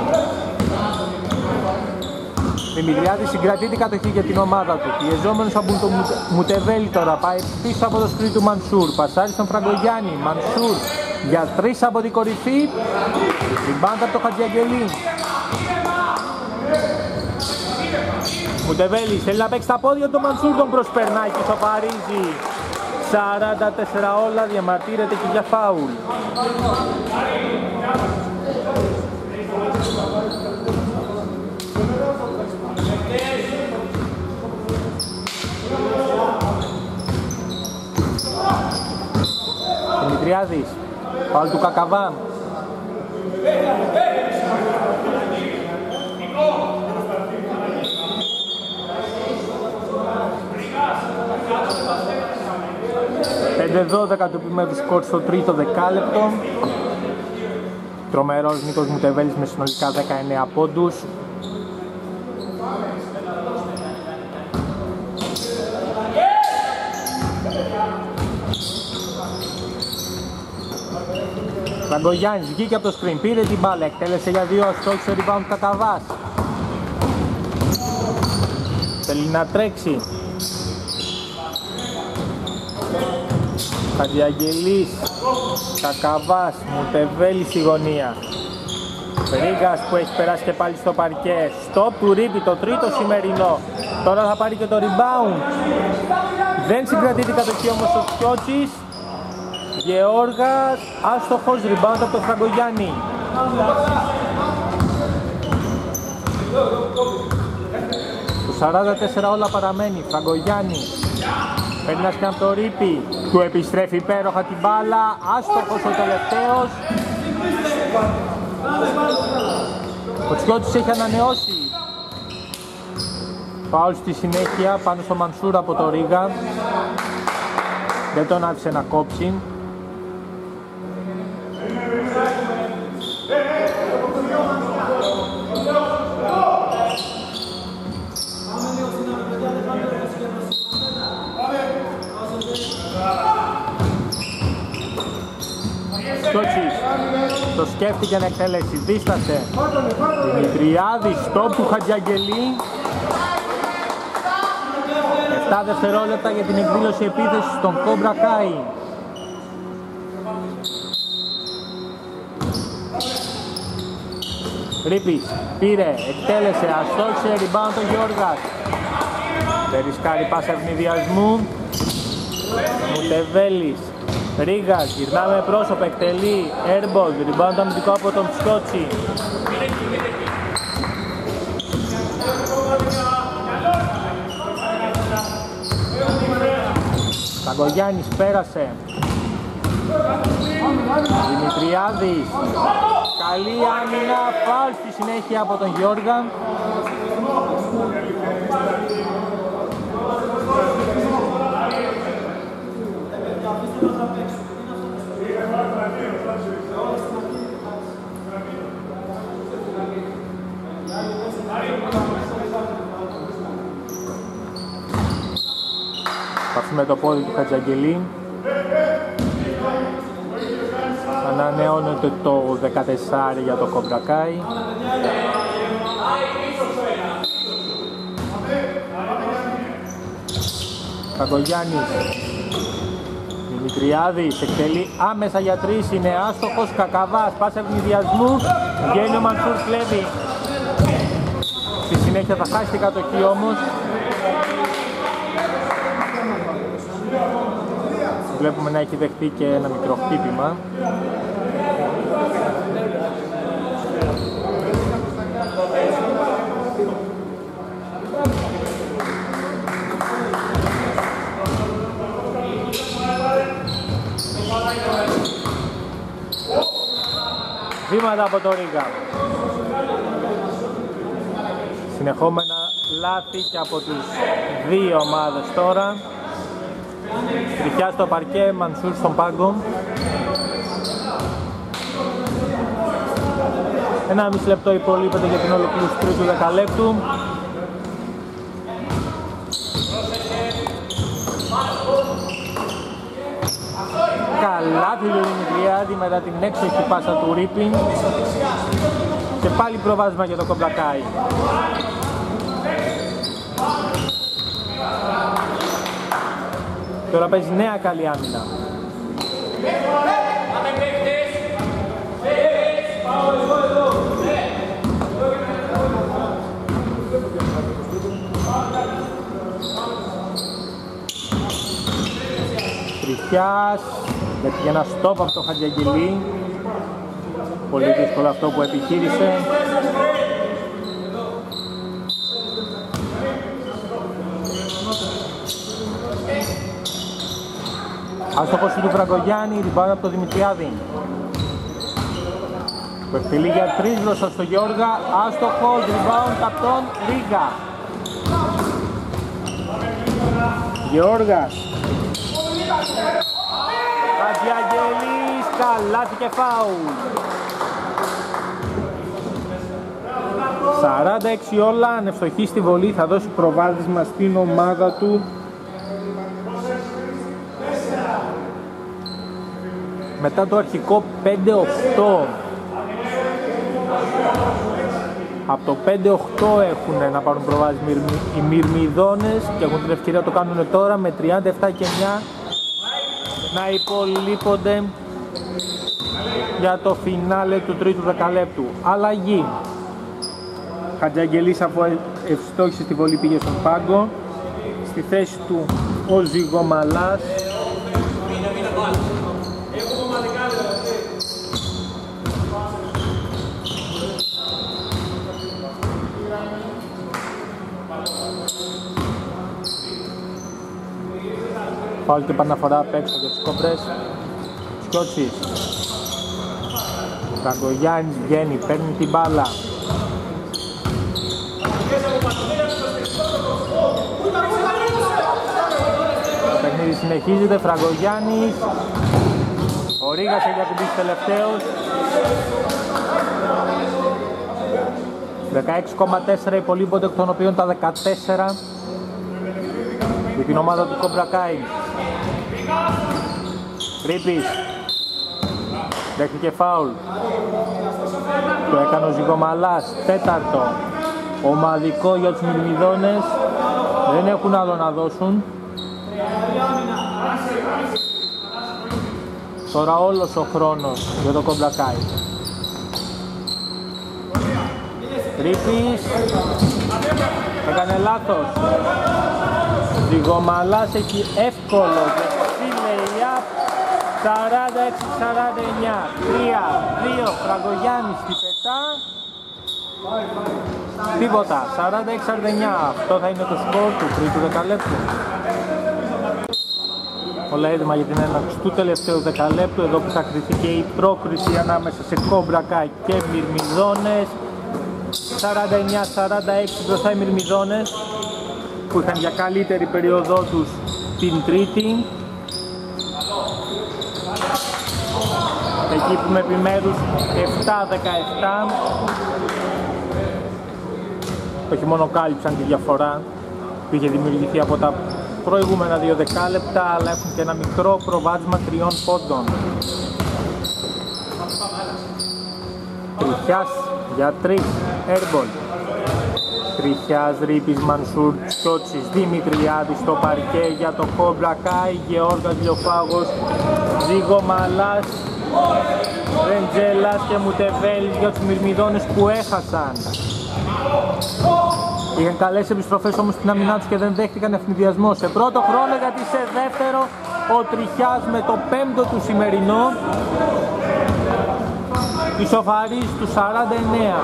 Δημητριάδης συγκρατεί την κατοχή για την ομάδα του. Πιεζόμενος από το Μουτεβέλη τώρα, πάει πίσω από το σκριν του Μανσούρ. Πασάρει στον Φραγκογιάννη, Μανσούρ για τρεις από την κορυφή. Rebound από το Χατζιαγγελή. Μουτεβέλης θέλει να παίξει τα πόδια του Μανσούρ, τον προσπερνάει και σοφαρίζει. σαράντα τέσσερα όλα, διαμαρτύρεται και για φάουλ. Δημητριάδης, φάουλ του Κακαβά. πέντε δώδεκα του επιμέρου σκορ στο τρίτο δεκάλεπτο. Τρομερός Νίκος Μουτεβέλης με συνολικά δεκαεννέα πόντους. Φραγκογιάννης βγήκε από το screen, πήρε την μπάλα, εκτέλεσε για δύο, αστόχησε rebound Κακαβάς. Θέλει να τρέξει. Χατζιαγγελής, Κακαβάς, Μουτεβέλης στη γωνία. Ρίγκας που έχει περάσει και πάλι στο παρκέ. Στοπ του Ρίπη, το τρίτο σημερινό. Τώρα θα πάρει και το rebound. Δεν συγκρατεί την κατοχή όμως ο Σκιώτσης. Γεώργας, άστοχος, rebound από τον Φραγκογιάννη. Το σαράντα τέσσερα όλα παραμένει. Φραγκογιάννη παίρνει ένα σκαν από το Ρίπη. Του επιστρέφει υπέροχα την μπάλα. Άστοχος ο τελευταίος. Ο Τσιώτης έχει ανανεώσει. Φάουλ στη συνέχεια πάνω στο Μανσούρα από το Ρίγα. Δεν τον άφησε να κόψει. Σκότσις, το σκέφτηκε να εκτελέσει, δίστασε. Δημητριάδης, στόπ του Χατζιαγγελή. επτά δευτερόλεπτα για την εκδήλωση επίθεσης στον Κόμπρα Κάι. Ρίπης, πήρε, εκτέλεσε, αστόχισε, rebound ο Γιώργας. Δεν ρισκάρει πάσα ευνηδιασμού. Μουτεβέλης, Ρίγας, γυρνάμε πρόσωπο, εκτελεί, airball, rebound αμυντικό από τον Σκότσι. Φραγκογιάννης πέρασε. Δημητριάδης, καλή άμυνα, φάουλ στη συνέχεια από τον Γιώργα. Με το πόδι του Χατζαγγελή. Ανανεώνεται το δεκατέσσερα για το Κόμπρα Κάι. Φραγκογιάννης, Δημητριάδης, εκτελεί άμεσα για τρεις, είναι άστοχος. Κακαβάς, πάσα ευνηδιασμού, βγαίνει ο Μανσούρ, κλέβει. Στη συνέχεια θα χάσει την κατοχή όμως. Βλέπουμε να έχει δεχτεί και ένα μικρό χτύπημα. Βήματα από το Ρίγα. Συνεχόμενα λάθη και από τις δύο ομάδες τώρα. Τριχιά στο παρκέ, Μανσούρ στον πάγκο. Ένα μισή λεπτό υπολείπεται για την ολοκλήρωση του τρίτου δεκαλέπτου. Καλάθι του Δημητριάδη μετά την έξοχη πάσα του Ρίπιν. Και πάλι προβάδισμα για το Κομπρακάι. Τώρα παίζει νέα καλή άμυνα. Τριχιάς, για ένα στόπ από το Χατζιαγγελή. Πολύ δύσκολο αυτό που επιχείρησε. Άστοχος του Φραγκογιάννη, rebound από το Δημητριάδη. Που εκτελεί για τρεις μπροστά στο Γιώργα. Άστοχος, rebound από τον Ρίγα. Γιώργας. Χατζιαγγελής, καλάθι και φάουλ. σαράντα έξι όλα, αν ευστοχεί στη βολή θα δώσει προβάδισμα στην ομάδα του. Μετά το αρχικό πέντε οκτώ. Από το πέντε οκτώ έχουν να πάρουν προβάδισμα οι Μυρμηδόνες και έχουν την ευκαιρία να το κάνουν τώρα με τριάντα επτά και εννιά να υπολείπονται για το φινάλε του τρίτου δεκαλέπτου. Αλλαγή. Χατζιαγγελής, αφού ευστόχησε στη βολή, πήγε στον πάγκο. Στη θέση του ο Ζυγομαλάς. Φάουλ και επαναφορά απ' έξω για τις κόμπρες. Σκιώτσης. Φραγκογιάννης βγαίνει, παίρνει την μπάλα. Το παιχνίδι συνεχίζεται, Φραγκογιάννης. Ο Ρίγας έχει ακουμπήσει τελευταίος. δεκαέξι κόμμα τέσσερα υπολείπονται, εκ των οποίων τα δεκατέσσερα για την ομάδα του Κομπρακάι. Ρίπης. Δέχτηκε φάουλ. Το έκανε ο Ζυγομαλάς. Τέταρτο. Ομαδικό για τους Μυρμηδόνες. Δεν έχουν άλλο να δώσουν. Τώρα όλος ο χρόνος για το Κομπρακάι. Ρίπης. Έκανε λάθος. Ζυγομαλάς έχει εύκολο σαράντα έξι σαράντα εννιά. τρία δύο Φραγκογιάννης στη πετά. Τίποτα. σαράντα έξι σαράντα εννιά. Αυτό θα είναι το σκορ του τρίτου δεκαλέπτου. Όλα έτοιμα για την έναρξη του τελευταίου δεκαλέπτου. Εδώ που θα κριθεί και η πρόκριση ανάμεσα σε Κομπρακάι και Μυρμηδόνες. σαράντα εννιά σαράντα έξι μπροστά οι Μυρμηδόνες, που είχαν για καλύτερη περίοδό τους την τρίτη. Εκεί που με επιμέρους επτά δεκαεπτά. Όχι μόνο κάλυψαν τη διαφορά που είχε δημιουργηθεί από τα προηγούμενα δύο δεκάλεπτα, αλλά έχουν και ένα μικρό προβάδισμα τριών πόντων. Τριχιάς για τρεις, airball. Τριχιάς, Ρίπης, Μανσούρ, Τσότσης, Δημητριάδης στο παρκέ για το Κομπρακάι, Γεώργας Λιοφάγος, Ζυγομαλάς, Ρεντζέλας και Μουτεβέλης για τους Μυρμηδόνες που έχασαν. Είχαν καλές επιστροφές όμως στην αμυνά τους και δεν δέχτηκαν ευνηδιασμό. Σε πρώτο χρόνο, γιατί σε δεύτερο ο Τριχιάς με το πέμπτο του σημερινό ισοφαρίζει του σαράντα εννέα.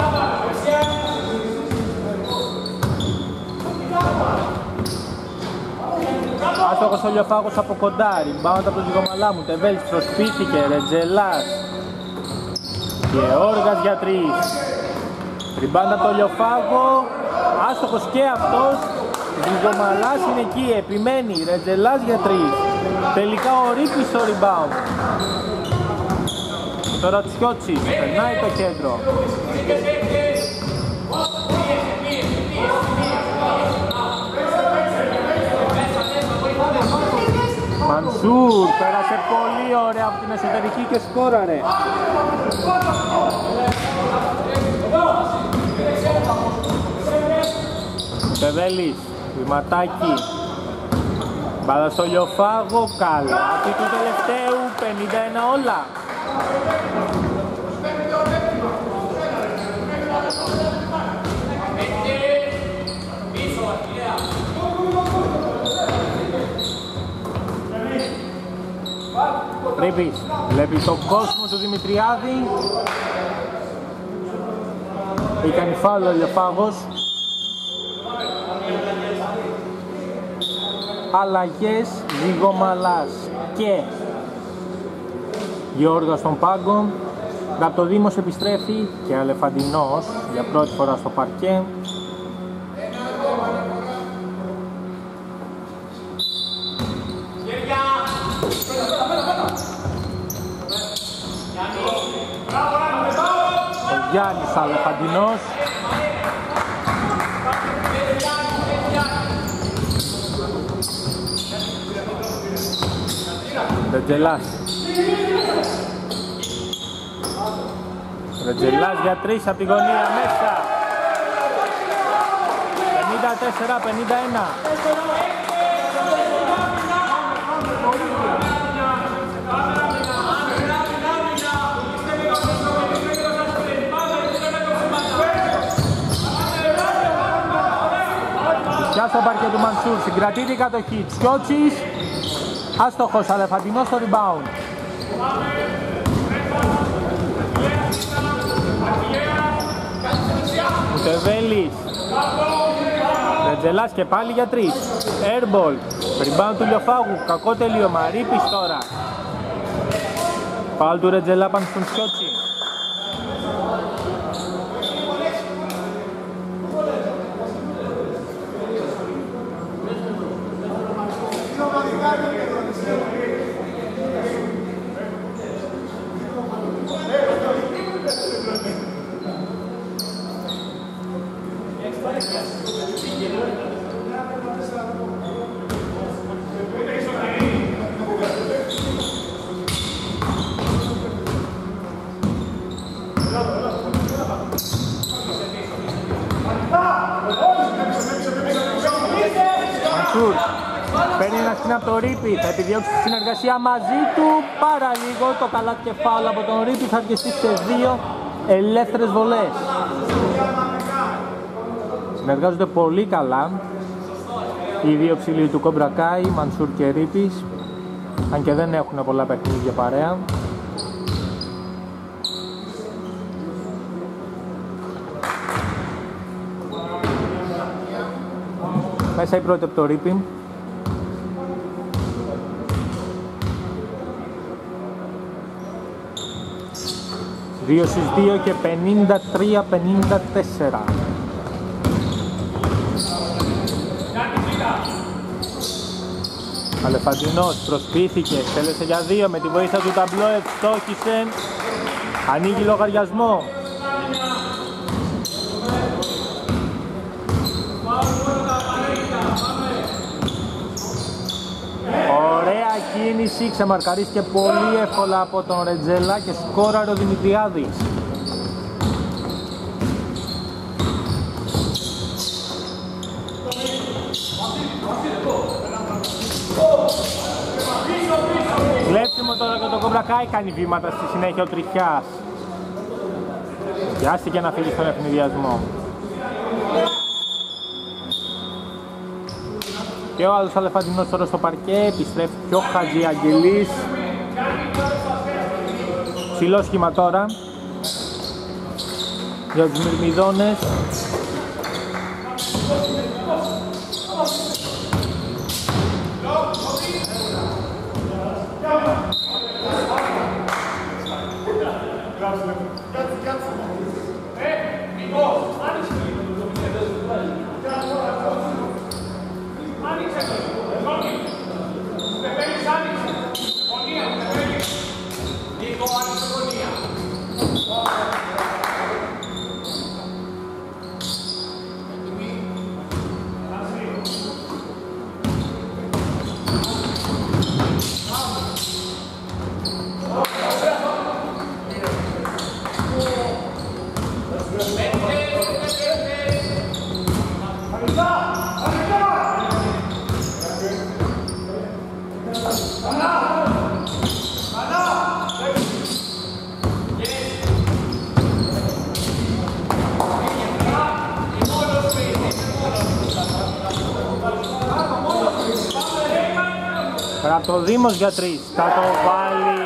Άστοχος ο Λιοφάγος από κοντά, rebound από τον Ζυγομαλά, Μουτεβέλης προσπίθηκε, Ρεντζελάς και Όργας για τρεις. Rebound από τον Λιοφάγο, άστοχος και αυτός. Ζυγομαλάς είναι εκεί, επιμένει, Ρεντζελάς για τρεις. Τελικά ο Ρίπης στο rebound. τώρα ο Τσιότσης, περνάει το κέντρο. Μανσούρ, πέρασε πολύ ωραία από την εσωτερική και σκόραρε. Πεβέλης, βηματάκι. Μπάλα στο Λιοφάγο, καλά. Αυτή του τελευταίου, πενήντα ένα όλα. Ρίπης, βλέπει τον κόσμο του Δημητριάδη. Έκανε φάουλ ο Λιοφάγος. Αλλαγές, Ζυγομαλάς και Γιώργος στον πάγκο. Ραπτοδήμος επιστρέφει και Αλεφαντινός για πρώτη φορά στο παρκέ. Ο Γιάννης Αλεφαντινός. Ρετζελάς. Ρετζελάς για τρεις από τη γωνία μέσα. πενήντα τέσσερα πενήντα ένα. Πια στο παρκέ του Μανσούρ, συγκρατεί την κατοχή. Τσιότσης, άστοχος, Αλεφαντινός στο rebound. Μουτεβέλης. Ρετζελάς και πάλι για τρεις. Airball, rebound του Λιοφάγου, κακό τελείωμα. Ρίπης τώρα. Φάουλ του Ρετζελά πάνω στον Τσιότσι. Παίρνει ένα σκηνά από το Ρίπη, θα επιδιώξει τη συνεργασία μαζί του. Πάρα λίγο το καλάθι και φάουλ από τον Ρίπη θα αρκεστεί σε δύο ελεύθερες βολές. Συνεργάζονται πολύ καλά οι δύο ψηλοί του Κομπρακάι, Μανσούρ και Ρίπης, αν και δεν έχουν πολλά παιχνίδια παρέα. Μέσα η πρώτη από το Ρίπη. δύο στις δύο και πενήντα τρία πενήντα τέσσερα. Αλεφαντινός προσποιήθηκε, θέλεσε για δύο με τη βοήθεια του ταμπλό, ευστόχησε, ανοίγει λογαριασμό. Ωραία κίνηση, ξεμαρκαρίστηκε πολύ εύκολα από τον Ρετζέλα και σκόραρε ο Δημητριάδης. Κλέψιμο τώρα και το Κομπρακάι, κάνει βήματα στη συνέχεια ο Τριχιάς. Βιάστηκε να φύγει στον ευνηδιασμό. Και ο άλλος Αλεφαντινός τώρα στο παρκέ, επιστρέφει και ο Χατζιαγγελής. Ψηλό σχήμα τώρα για τους Μυρμηδόνες. Ραπτοδήμος για τρεις, θα το βάλει.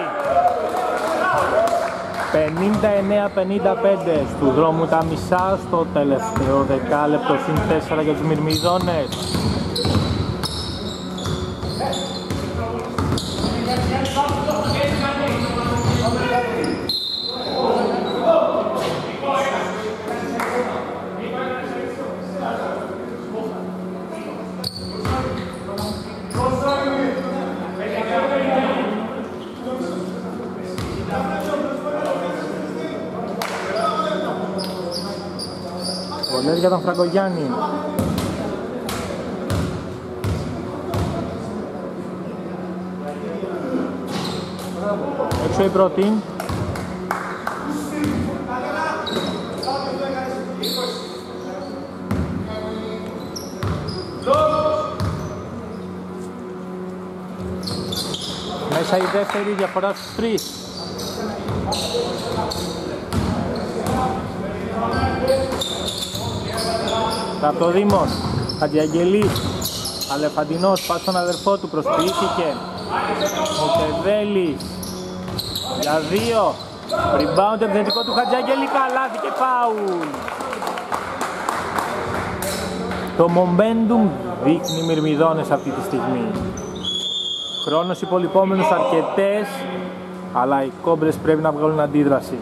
πενήντα εννέα πενήντα πέντε στου δρόμου τα μισά στο τελευταίο δεκάλεπτο συν τέσσερα για τους Μυρμηδόνες. Βολές για τον Φραγκογιάννη. Έξω η πρώτη. Μέσα η δεύτερη, διαφορά στους τρεις. Ραπτοδήμος, Χατζιαγγελής, Αλεφαντινός, πας στον αδερφό του, προσποιήθηκε. Μουτεβέλης, για δύο, rebound επιθετικό του Χατζιαγγελή, καλάθι και φάουλ. Το momentum δείχνει οι Μυρμηδόνες αυτή τη στιγμή. Χρόνος υπολοιπόμενος αρκετές, αλλά οι κόμπρες πρέπει να βγάλουν αντίδραση.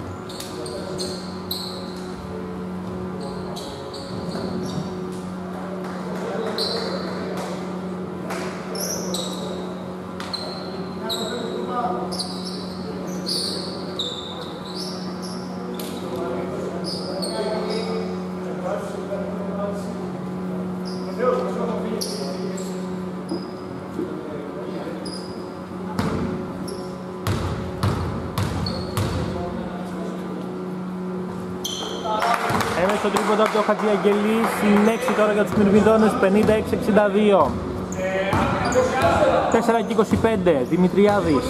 Έμεινε στο τρίποντο από το Χατζιαγγελής, συνέχιση τώρα για τους Μυρμηδόνες, πενήντα έξι εξήντα δύο. τέσσερα και είκοσι πέντε, Δημητριάδης.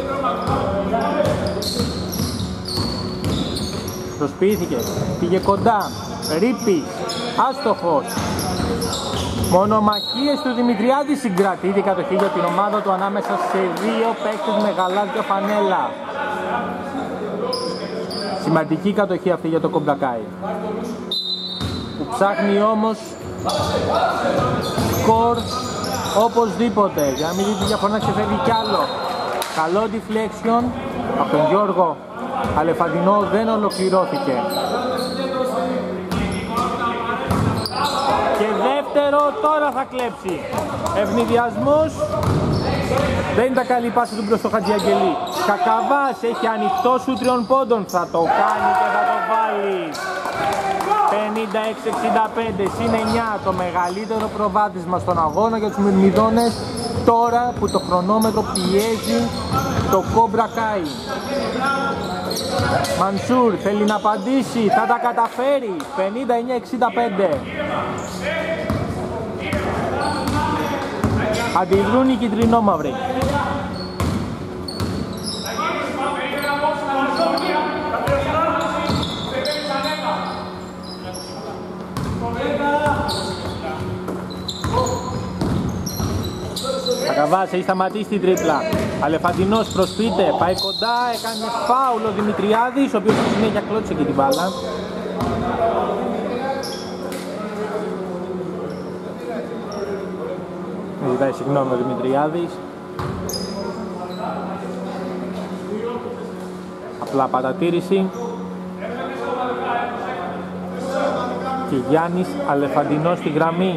Προσποιήθηκε, πήγε κοντά, Ρίπης, άστοχος. Μονομαχίες του Δημητριάδη, συγκρατεί την κατοχή για την ομάδα του ανάμεσα σε δύο παίκτες με γαλάζια φανέλα. Σημαντική κατοχή αυτή για το Κομπλακάι, που ψάχνει όμως σκορ οπωσδήποτε για να μην δει τη διαφορά να ξεφεύγει κι άλλο. Καλό deflection από τον Γιώργο Αλεφαντινό, δεν ολοκληρώθηκε. Και δεύτερο, τώρα θα κλέψει. Ευνηδιασμός, δεν ήταν καλή η πάση του μπρος στο Χατζιαγγελή. Κακαβάς έχει ανοιχτό σου τριών πόντων, θα το κάνει και θα το βάλει. πενήντα έξι εξήντα πέντε συν εννιά, το μεγαλύτερο προβάδισμα στον αγώνα για τους Μυρμηδόνες, τώρα που το χρονόμετρο πιέζει το Κομπρακάι. Μανσούρ θέλει να απαντήσει, θα τα καταφέρει. πενήντα εννιά εξήντα πέντε. Αντιδρούν οι κυτρινόμαυροι. Κακαβάς έχει σταματήσει την τρίπλα. Αλεφαντινός προσποιείται, πάει κοντά, έκανε φάουλ ο Δημητριάδης, ο οποίος στη συνέχεια κλώτησε και την μπάλα. Ζητάει συγγνώμη ο Δημητριάδης. Απλά παρατήρηση. Και Γιάννης Αλεφαντινός στη γραμμή.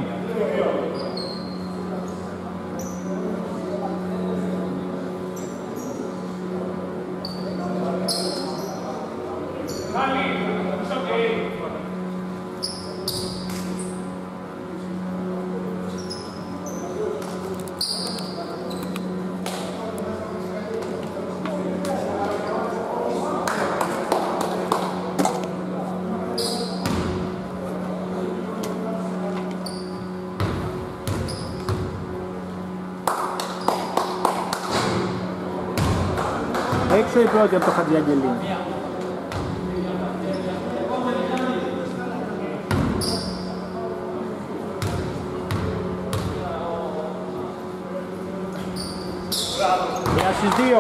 Έξω η πρώτη από το Χατζιαγγελή. Μία στις δύο.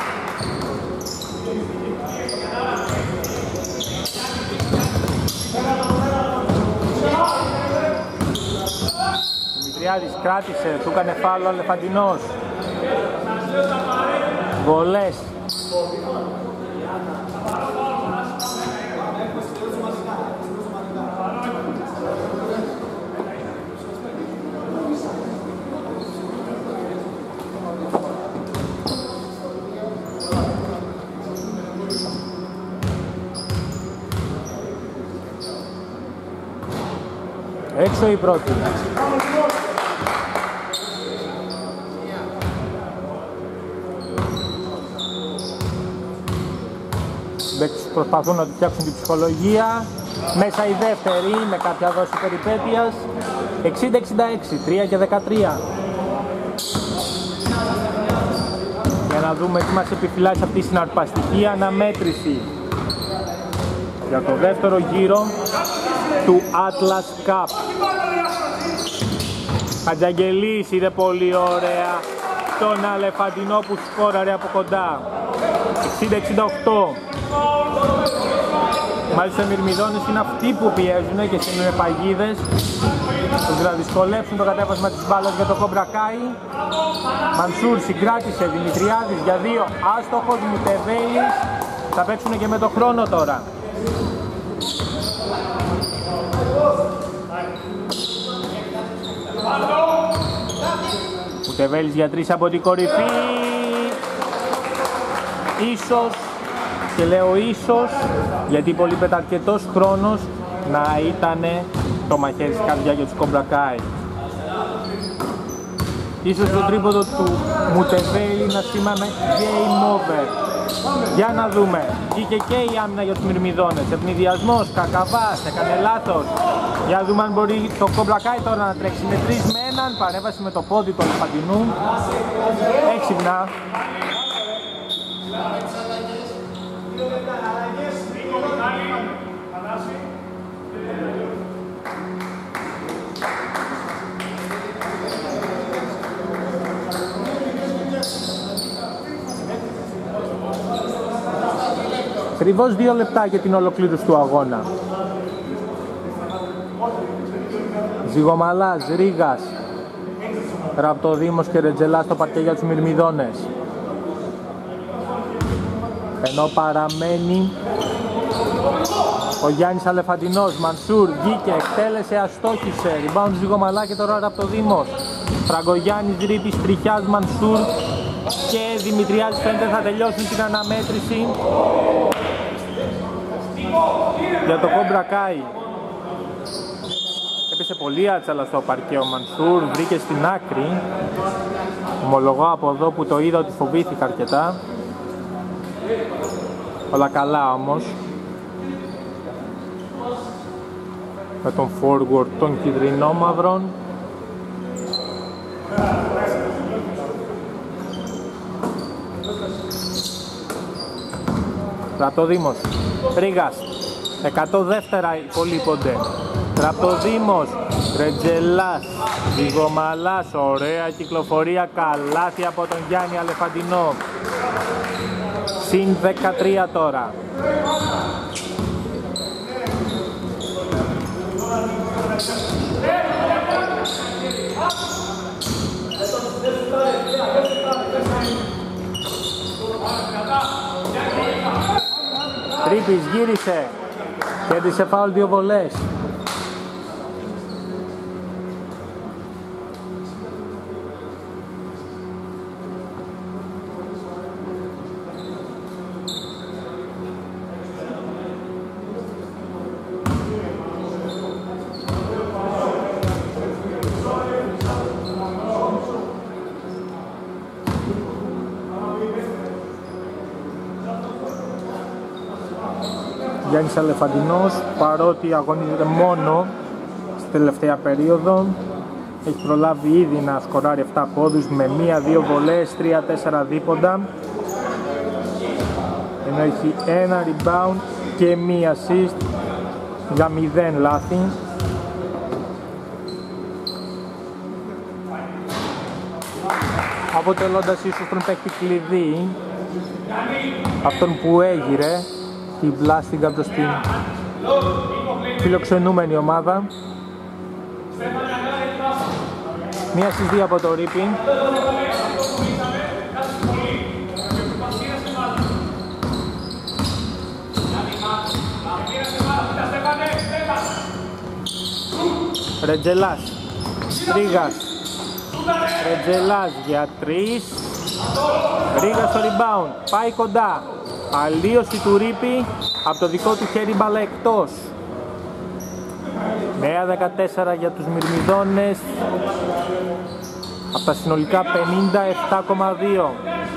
Δημητριάδης κράτησε, του έκανε φάουλο ο Αλεφαντινός. Βολές. Έξω η πρώτη. Προσπαθούν να του φτιάξουν την ψυχολογία. Μέσα η δεύτερη με κάποια δόση περιπέτειας. εξήντα εξήντα έξι, τρία και δεκατρία. Για να δούμε τι μας επιφυλάσσει αυτή η συναρπαστική αναμέτρηση για το δεύτερο γύρο του Atlas Cup. Χατζαγγελής είδε πολύ ωραία τον Αλεφαντινό που σκόραρε από κοντά. εξήντα εξήντα οκτώ. Μάλιστα οι Μυρμηδόνες είναι αυτοί που πιέζουν και στείλουν παγίδες ώστε να δυσκολέψουν το κατέβασμα της μπάλας για το Cobra Kai. Μανσούρ συγκράτησε, Δημητριάδης για δύο, άστοχος, Μουτεβέλης. Θα παίξουν και με το χρόνο τώρα. Μουτεβέλης για τρεις από την κορυφή. Ίσως, και λέω ίσως, γιατί υπολείπεται αρκετός χρόνος να ήταν το μαχαίρι στην καρδιά για τους Cobra Kai. Ίσως το τρίποντο του Μουτεβέλη να σήμανε game over. Για να δούμε. Βγήκε και η άμυνα για τους Μυρμηδόνες. Ευνηδιασμός, Κακαβάς, έκανε λάθος. Για να δούμε αν μπορεί το Cobra Kai τώρα να τρέξει με τρεις με έναν. Παρέμβαση με το πόδι του Αλεφαντινού. Έξυπνα. Ακριβώς δύο λεπτά για την ολοκλήρωση του αγώνα. Ζυγομαλάς, Ρήγας, Ραπτοδήμος και Ρετζελάς στο παρκέ για τους Μυρμηδόνες. Ενώ παραμένει ο Γιάννης Αλεφαντινός. Μανσούρ βγήκε, εκτέλεσε, αστόχησε. Rebound Ζυγομαλά και τώρα Ραπτοδήμος. Φραγκογιάννης, Ρίπης, Τριχιάς, Μανσούρ και Δημητριάδης φαίνεται θα τελειώσουν την αναμέτρηση για το Cobra Kai. Έπεσε πολύ άτσαλα στο παρκέ ο Μανσούρ, βρήκε στην άκρη. Ομολογώ από εδώ που το είδα ότι φοβήθηκα αρκετά. Όλα καλά όμως. Με τον forward των κυτρινόμαυρων. Ραπτοδήμος, Ρήγας, εκατό δεύτερα υπολείπονται. Ραπτοδήμος, Ρετζελάς, Ζυγομαλάς, ωραία κυκλοφορία, καλάθι από τον Γιάννη Αλεφαντινό. Συν δεκατρία τώρα. Τρίπης γύρισε, κέρδισε φάουλ δύο βολές. Γιάννης Αλεφαντινός, παρότι αγωνίζεται μόνο στη τελευταία περίοδο, έχει προλάβει ήδη να σκοράρει επτά πόντους με μία δύο βολές, τρία τέσσερα δίποντα, ενώ έχει ένα rebound και μία assist για μηδέν λάθη. αποτελώντας ίσως τον παίκτη κλειδί, αυτόν που έγειρε την Blasting προς την φιλοξενούμενη ομάδα. Μία στις δύο από το Ρίπιν. Ρετζελάς, Ρίγας, Ρετζελάς για τρεις, Ρίγας στο rebound, πάει κοντά, αλλίωση του Ρίπη, από το δικό του χέρι μπάλα εκτός. Νέα δεκατέσσερα για τους Μυρμηδόνες, από τα συνολικά πενήντα επτά κόμμα δύο.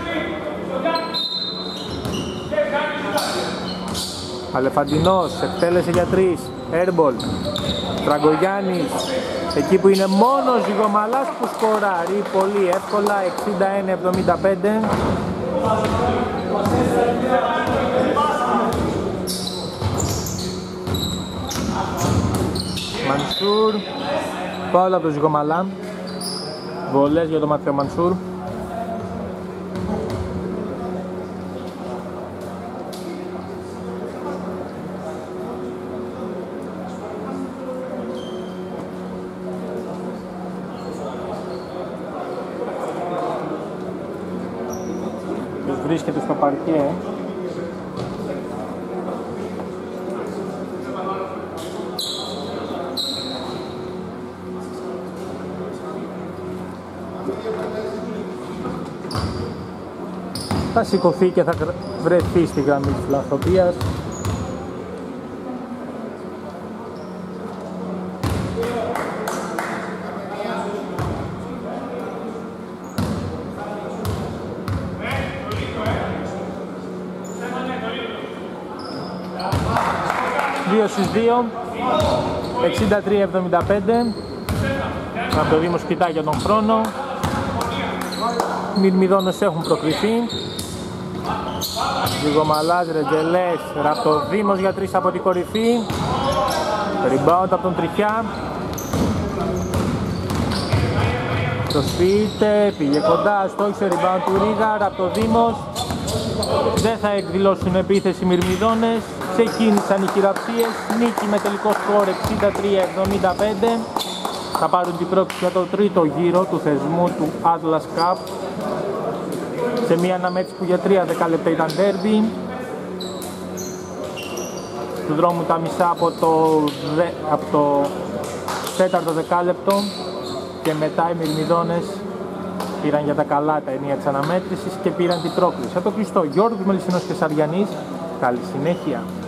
Αλεφαντινός, εκτέλεσε για τρεις, airball. Τραγκογιάννης, εκεί που είναι μόνος Ζυγομαλάς που σκοράρει πολύ εύκολα, εξήντα ένα εβδομήντα πέντε. Μανσούρ, φάουλ από το Ζυγομαλά, βολές για τον Ματθαίο Μανσούρ. Βρίσκεται στο παρκέ. Θα σηκωθεί και θα βρεθεί στη γραμμή της φιλανθρωπίας. δύο στις δύο, εξήντα τρία εβδομήντα πέντε. Από το Δήμος κοιτάει για τον χρόνο. Οι Μυρμηδόνες έχουν προκριθεί. Ζυγομαλάς, Ρετζελές, Ραπτοδήμος για τρεις από την κορυφή. Rebound από τον Τριχιά. Προσποιείται, πήγε κοντά, στόχισε rebound του Ρίγα, Ραπτοδήμος. Δεν θα εκδηλώσουν επίθεση οι Μυρμηδόνες. Ξεκίνησαν οι χειραψίες, νίκη με τελικό σκορ εξήντα τρία εβδομήντα πέντε. Θα πάρουν την πρόκληση για το τρίτο γύρο του θεσμού του Atlas Cup, σε μια αναμέτρηση που για τρία δεκάλεπτα ήταν derby. Του δρόμου τα μισά από το, δε, από το τέταρτο δεκάλεπτο και μετά οι Μυρμηδόνες πήραν για τα καλά τα ενία της αναμέτρησης και πήραν την πρόκληση. Από το κλειστό, Γιώργος Μελισσινός και Σαριανής. Καλή συνέχεια.